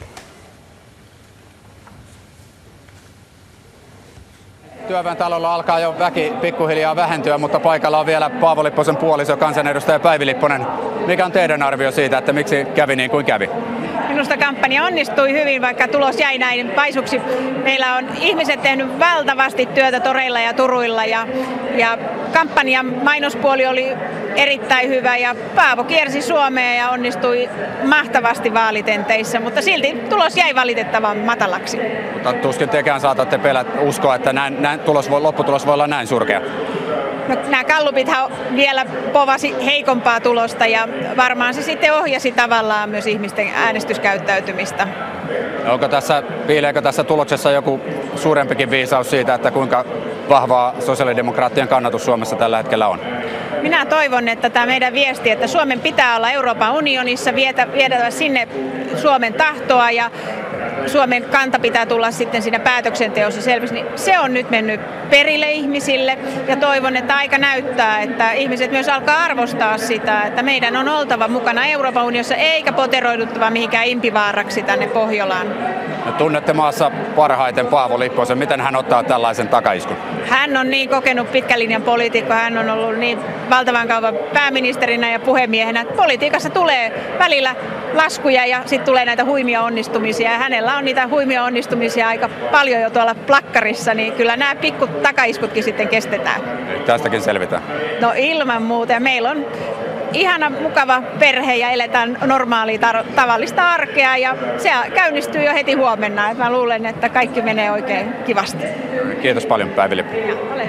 Työväentalolla alkaa jo väki pikkuhiljaa vähentyä, mutta paikalla on vielä Paavo Lipposen puoliso, kansanedustaja Päivi Lipponen. Mikä on teidän arvio siitä, että miksi kävi niin kuin kävi? Minusta kampanja onnistui hyvin, vaikka tulos jäi näin paisuksi. Meillä on ihmiset tehnyt valtavasti työtä toreilla ja turuilla ja, ja kampanjan mainospuoli oli erittäin hyvä ja Paavo kiersi Suomea ja onnistui mahtavasti vaalitenteissä, mutta silti tulos jäi valitettavan matalaksi. Mutta tuskin tekään saatatte pelät uskoa, että näin, näin tulos voi, lopputulos voi olla näin surkea. No, nämä gallupithan vielä povasi heikompaa tulosta ja varmaan se sitten ohjasi tavallaan myös ihmisten äänestyskäyttäytymistä. Onko tässä, piileekö tässä tuloksessa joku suurempikin viisaus siitä, että kuinka vahvaa sosiaalidemokraattien kannatus Suomessa tällä hetkellä on? Minä toivon, että tämä meidän viesti, että Suomen pitää olla Euroopan unionissa, vietä, viedä sinne Suomen tahtoa ja Suomen kanta pitää tulla sitten siinä päätöksenteossa selväksi, niin se on nyt mennyt perille ihmisille ja toivon, että aika näyttää, että ihmiset myös alkaa arvostaa sitä, että meidän on oltava mukana Euroopan unionissa eikä poteroiduttava mihinkään impivaaraksi tänne Pohjolaan. No, tunnette maassa parhaiten Paavo Lipposen. Miten hän ottaa tällaisen takaiskun? Hän on niin kokenut pitkän linjan poliitikko, hän on ollut niin valtavan kauan pääministerinä ja puhemiehenä. Politiikassa tulee välillä laskuja ja sitten tulee näitä huimia onnistumisia. Ja hänellä on niitä huimia onnistumisia aika paljon jo tuolla plakkarissa, niin kyllä nämä pikku takaiskutkin sitten kestetään. Tästäkin selvitään. No ilman muuta. Ja meillä on ihana, mukava perhe ja eletään normaalia tar- tavallista arkea ja se käynnistyy jo heti huomenna. Et mä luulen, että kaikki menee oikein kivasti. Kiitos paljon, Päivi Lipponen. Ja, ole.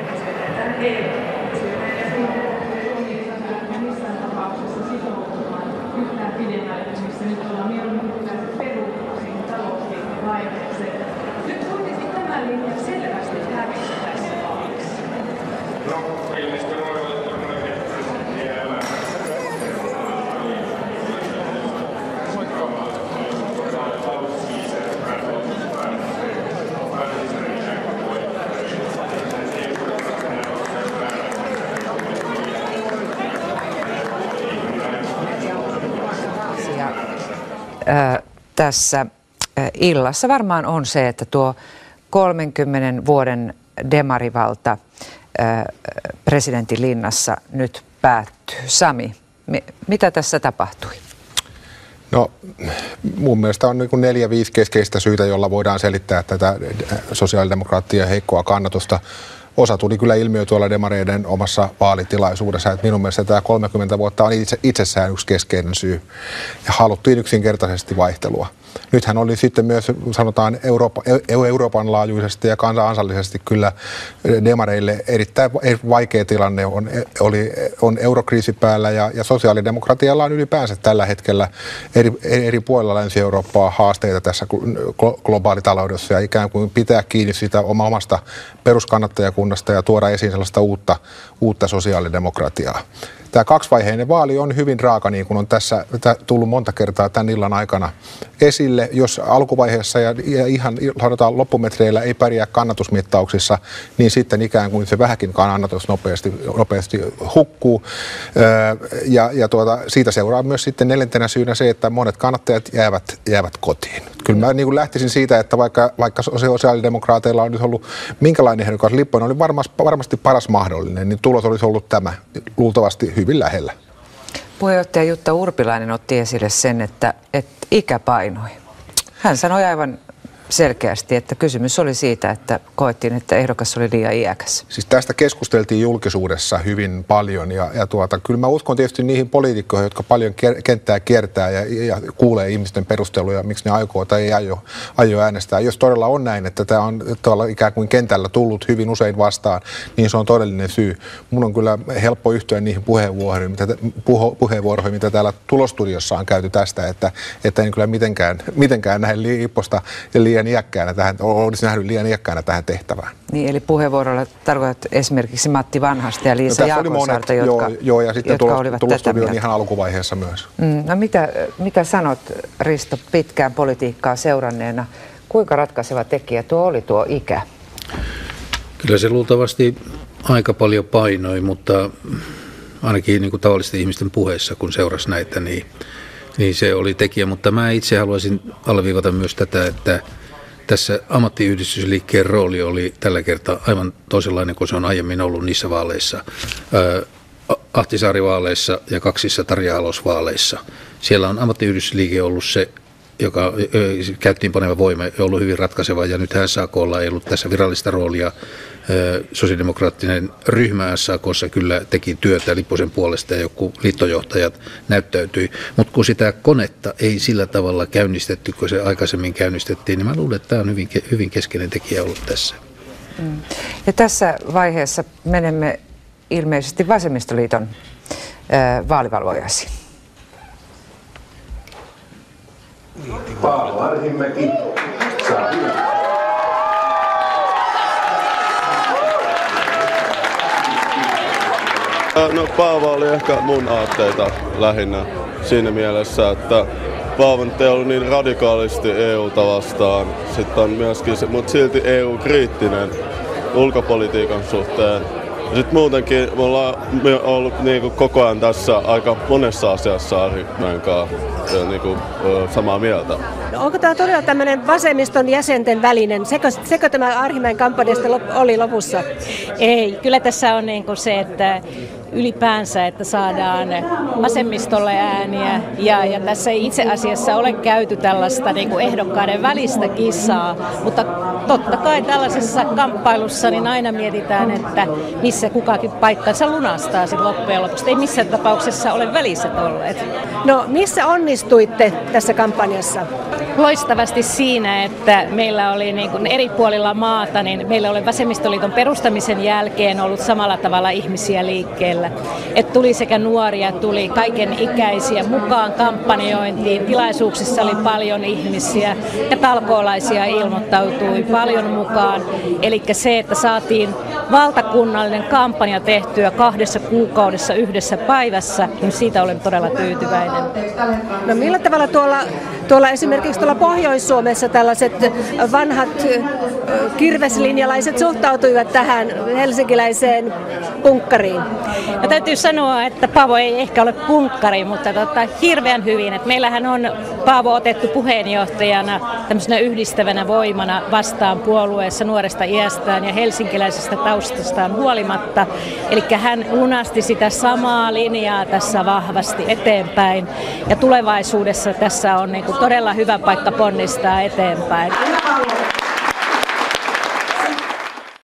Tässä illassa varmaan on se, että tuo kolmenkymmenen vuoden demarivalta presidentin linnassa nyt päättyy. Sami, mitä tässä tapahtui? No mun mielestä on niin kuin neljä, viisi keskeistä syytä, jolla voidaan selittää tätä sosiaalidemokraattien heikkoa kannatusta. Osa tuli kyllä ilmiö tuolla demareiden omassa vaalitilaisuudessa, että minun mielestä tämä kolmekymmentä vuotta on itse, itsessään yksi keskeinen syy. Ja haluttiin yksinkertaisesti vaihtelua. Nythän oli sitten myös, sanotaan Eurooppa, Euroopan laajuisesti ja kansallisesti kyllä demareille erittäin vaikea tilanne on, oli, on eurokriisi päällä ja, ja sosiaalidemokratialla on ylipäänsä tällä hetkellä eri, eri puolilla Länsi-Eurooppaa haasteita tässä globaalitaloudessa ja ikään kuin pitää kiinni siitä omasta peruskannattajakunnasta ja tuoda esiin sellaista uutta, uutta sosiaalidemokratiaa. Tämä kaksivaiheinen vaali on hyvin raaka, niin kuin on tässä tullut monta kertaa tämän illan aikana esille. Jos alkuvaiheessa ja, ja ihan sanotaan loppumetreillä ei pärjää kannatusmittauksissa, niin sitten ikään kuin se vähäkin kannatus nopeasti, nopeasti hukkuu. Ja, ja tuota, siitä seuraa myös sitten neljäntenä syynä se, että monet kannattajat jäävät, jäävät kotiin. Kyllä mä niin kuin lähtisin siitä, että vaikka, vaikka sosiaalidemokraateilla on nyt ollut minkälainen ehdokas Lipponen oli varmasti, varmasti paras mahdollinen, niin tulos olisi ollut tämä luultavasti hyvin lähellä. Puheenjohtaja Jutta Urpilainen otti esille sen, että, että ikä painoi. Hän sanoi aivan selkeästi, että kysymys oli siitä, että koettiin, että ehdokas oli liian iäkäs. Siis tästä keskusteltiin julkisuudessa hyvin paljon ja, ja tuota, kyllä mä uskon tietysti niihin poliitikkoihin, jotka paljon ker- kenttää kiertää ja, ja kuulee ihmisten perusteluja, miksi ne aikoo tai ei aio, aio äänestää. Jos todella on näin, että tämä on tuolla ikään kuin kentällä tullut hyvin usein vastaan, niin se on todellinen syy. Mun on kyllä helppo yhtyä niihin puheenvuoroihin, mitä, puho, puheenvuoroihin, mitä täällä tulostudiossa on käyty tästä, että, että en kyllä mitenkään, mitenkään näe Lipposta ja liian iäkkäänä tähän, olisi nähnyt liian iäkkäänä tähän tehtävään. Niin, eli puheenvuorolla tarkoitat esimerkiksi Matti Vanhasta ja Liisa no, Jaakonsaarta, jotka, joo, joo, ja sitten jotka tulos, olivat tätä mieltä. Ihan alkuvaiheessa myös. Mm, no mitä, mitä sanot, Risto, pitkään politiikkaa seuranneena, kuinka ratkaiseva tekijä tuo oli tuo ikä? Kyllä se luultavasti aika paljon painoi, mutta ainakin niin kuin tavallisten ihmisten puheissa, kun seurasi näitä, niin Niin se oli tekijä, mutta mä itse haluaisin alleviivata myös tätä, että tässä ammattiyhdistysliikkeen rooli oli tällä kertaa aivan toisenlainen kuin se on aiemmin ollut niissä vaaleissa, Ahtisaari-vaaleissa ja kaksissa Tarja-Alos-vaaleissa. Siellä on ammattiyhdistysliike ollut se, joka käyttiin paneva voima, ollut hyvin ratkaiseva, ja nyt S A K:lla ei ollut tässä virallista roolia. Sosiaalidemokraattinen ryhmä S A K:ssa kyllä teki työtä Lipposen puolesta ja joku liittojohtajat näyttäytyi, mutta kun sitä konetta ei sillä tavalla käynnistetty, kun se aikaisemmin käynnistettiin, niin mä luulen, että tämä on hyvin, hyvin keskeinen tekijä ollut tässä. Mm. Ja tässä vaiheessa menemme ilmeisesti Vasemmistoliiton äh, vaalivalvojaisiin. Paavo Arhimäki saa No Paavo oli ehkä mun aatteita lähinnä siinä mielessä, että Paavo ei ollut niin radikaalisti E U:ta vastaan, sitten on myöskin, mutta silti E U-kriittinen ulkopolitiikan suhteen. Sitten muutenkin me ollaan ollut niinku koko ajan tässä aika monessa asiassa Arhimäen kanssa niinku, samaa mieltä. No onko tämä todella tämmöinen vasemmiston jäsenten välinen? Sekö, sekö tämä Arhimäen kampanjasta oli lopussa? Ei, kyllä tässä on niin kuin se, että ylipäänsä, että saadaan vasemmistolle ääniä. Ja, ja tässä ei itse asiassa ole käyty tällaista niin kuin ehdokkaiden välistä kissaa, mutta totta kai tällaisessa kamppailussa niin aina mietitään, että missä kukakin paikkansa lunastaa sitten loppujen lopuksi. Ei missään tapauksessa ole väliset olleet. No missä onnistuitte tässä kampanjassa? Loistavasti siinä, että meillä oli niin kuin eri puolilla maata, niin meillä oli Vasemmistoliiton perustamisen jälkeen ollut samalla tavalla ihmisiä liikkeellä. Että tuli sekä nuoria, tuli kaiken ikäisiä mukaan kampanjointiin. Tilaisuuksissa oli paljon ihmisiä ja talkoolaisia ilmoittautui paljon mukaan. Eli se, että saatiin valtakunnallinen kampanja tehtyä kahdessa kuukaudessa yhdessä päivässä, niin siitä olen todella tyytyväinen. No millä tavalla tuolla, tuolla esimerkiksi tuolla Pohjois-Suomessa tällaiset vanhat kirveslinjalaiset suhtautuivat tähän helsinkiläiseen punkkariin? No, täytyy sanoa, että Paavo ei ehkä ole punkkari, mutta tota, hirveän hyvin. Et meillähän on Paavo otettu puheenjohtajana tämmöisenä yhdistävänä voimana vastaan puolueessa nuoresta iästään ja helsinkiläisestä taustastaan huolimatta. Eli hän lunasti sitä samaa linjaa tässä vahvasti eteenpäin. Ja tulevaisuudessa tässä on niinku todella hyvä paikka ponnistaa eteenpäin.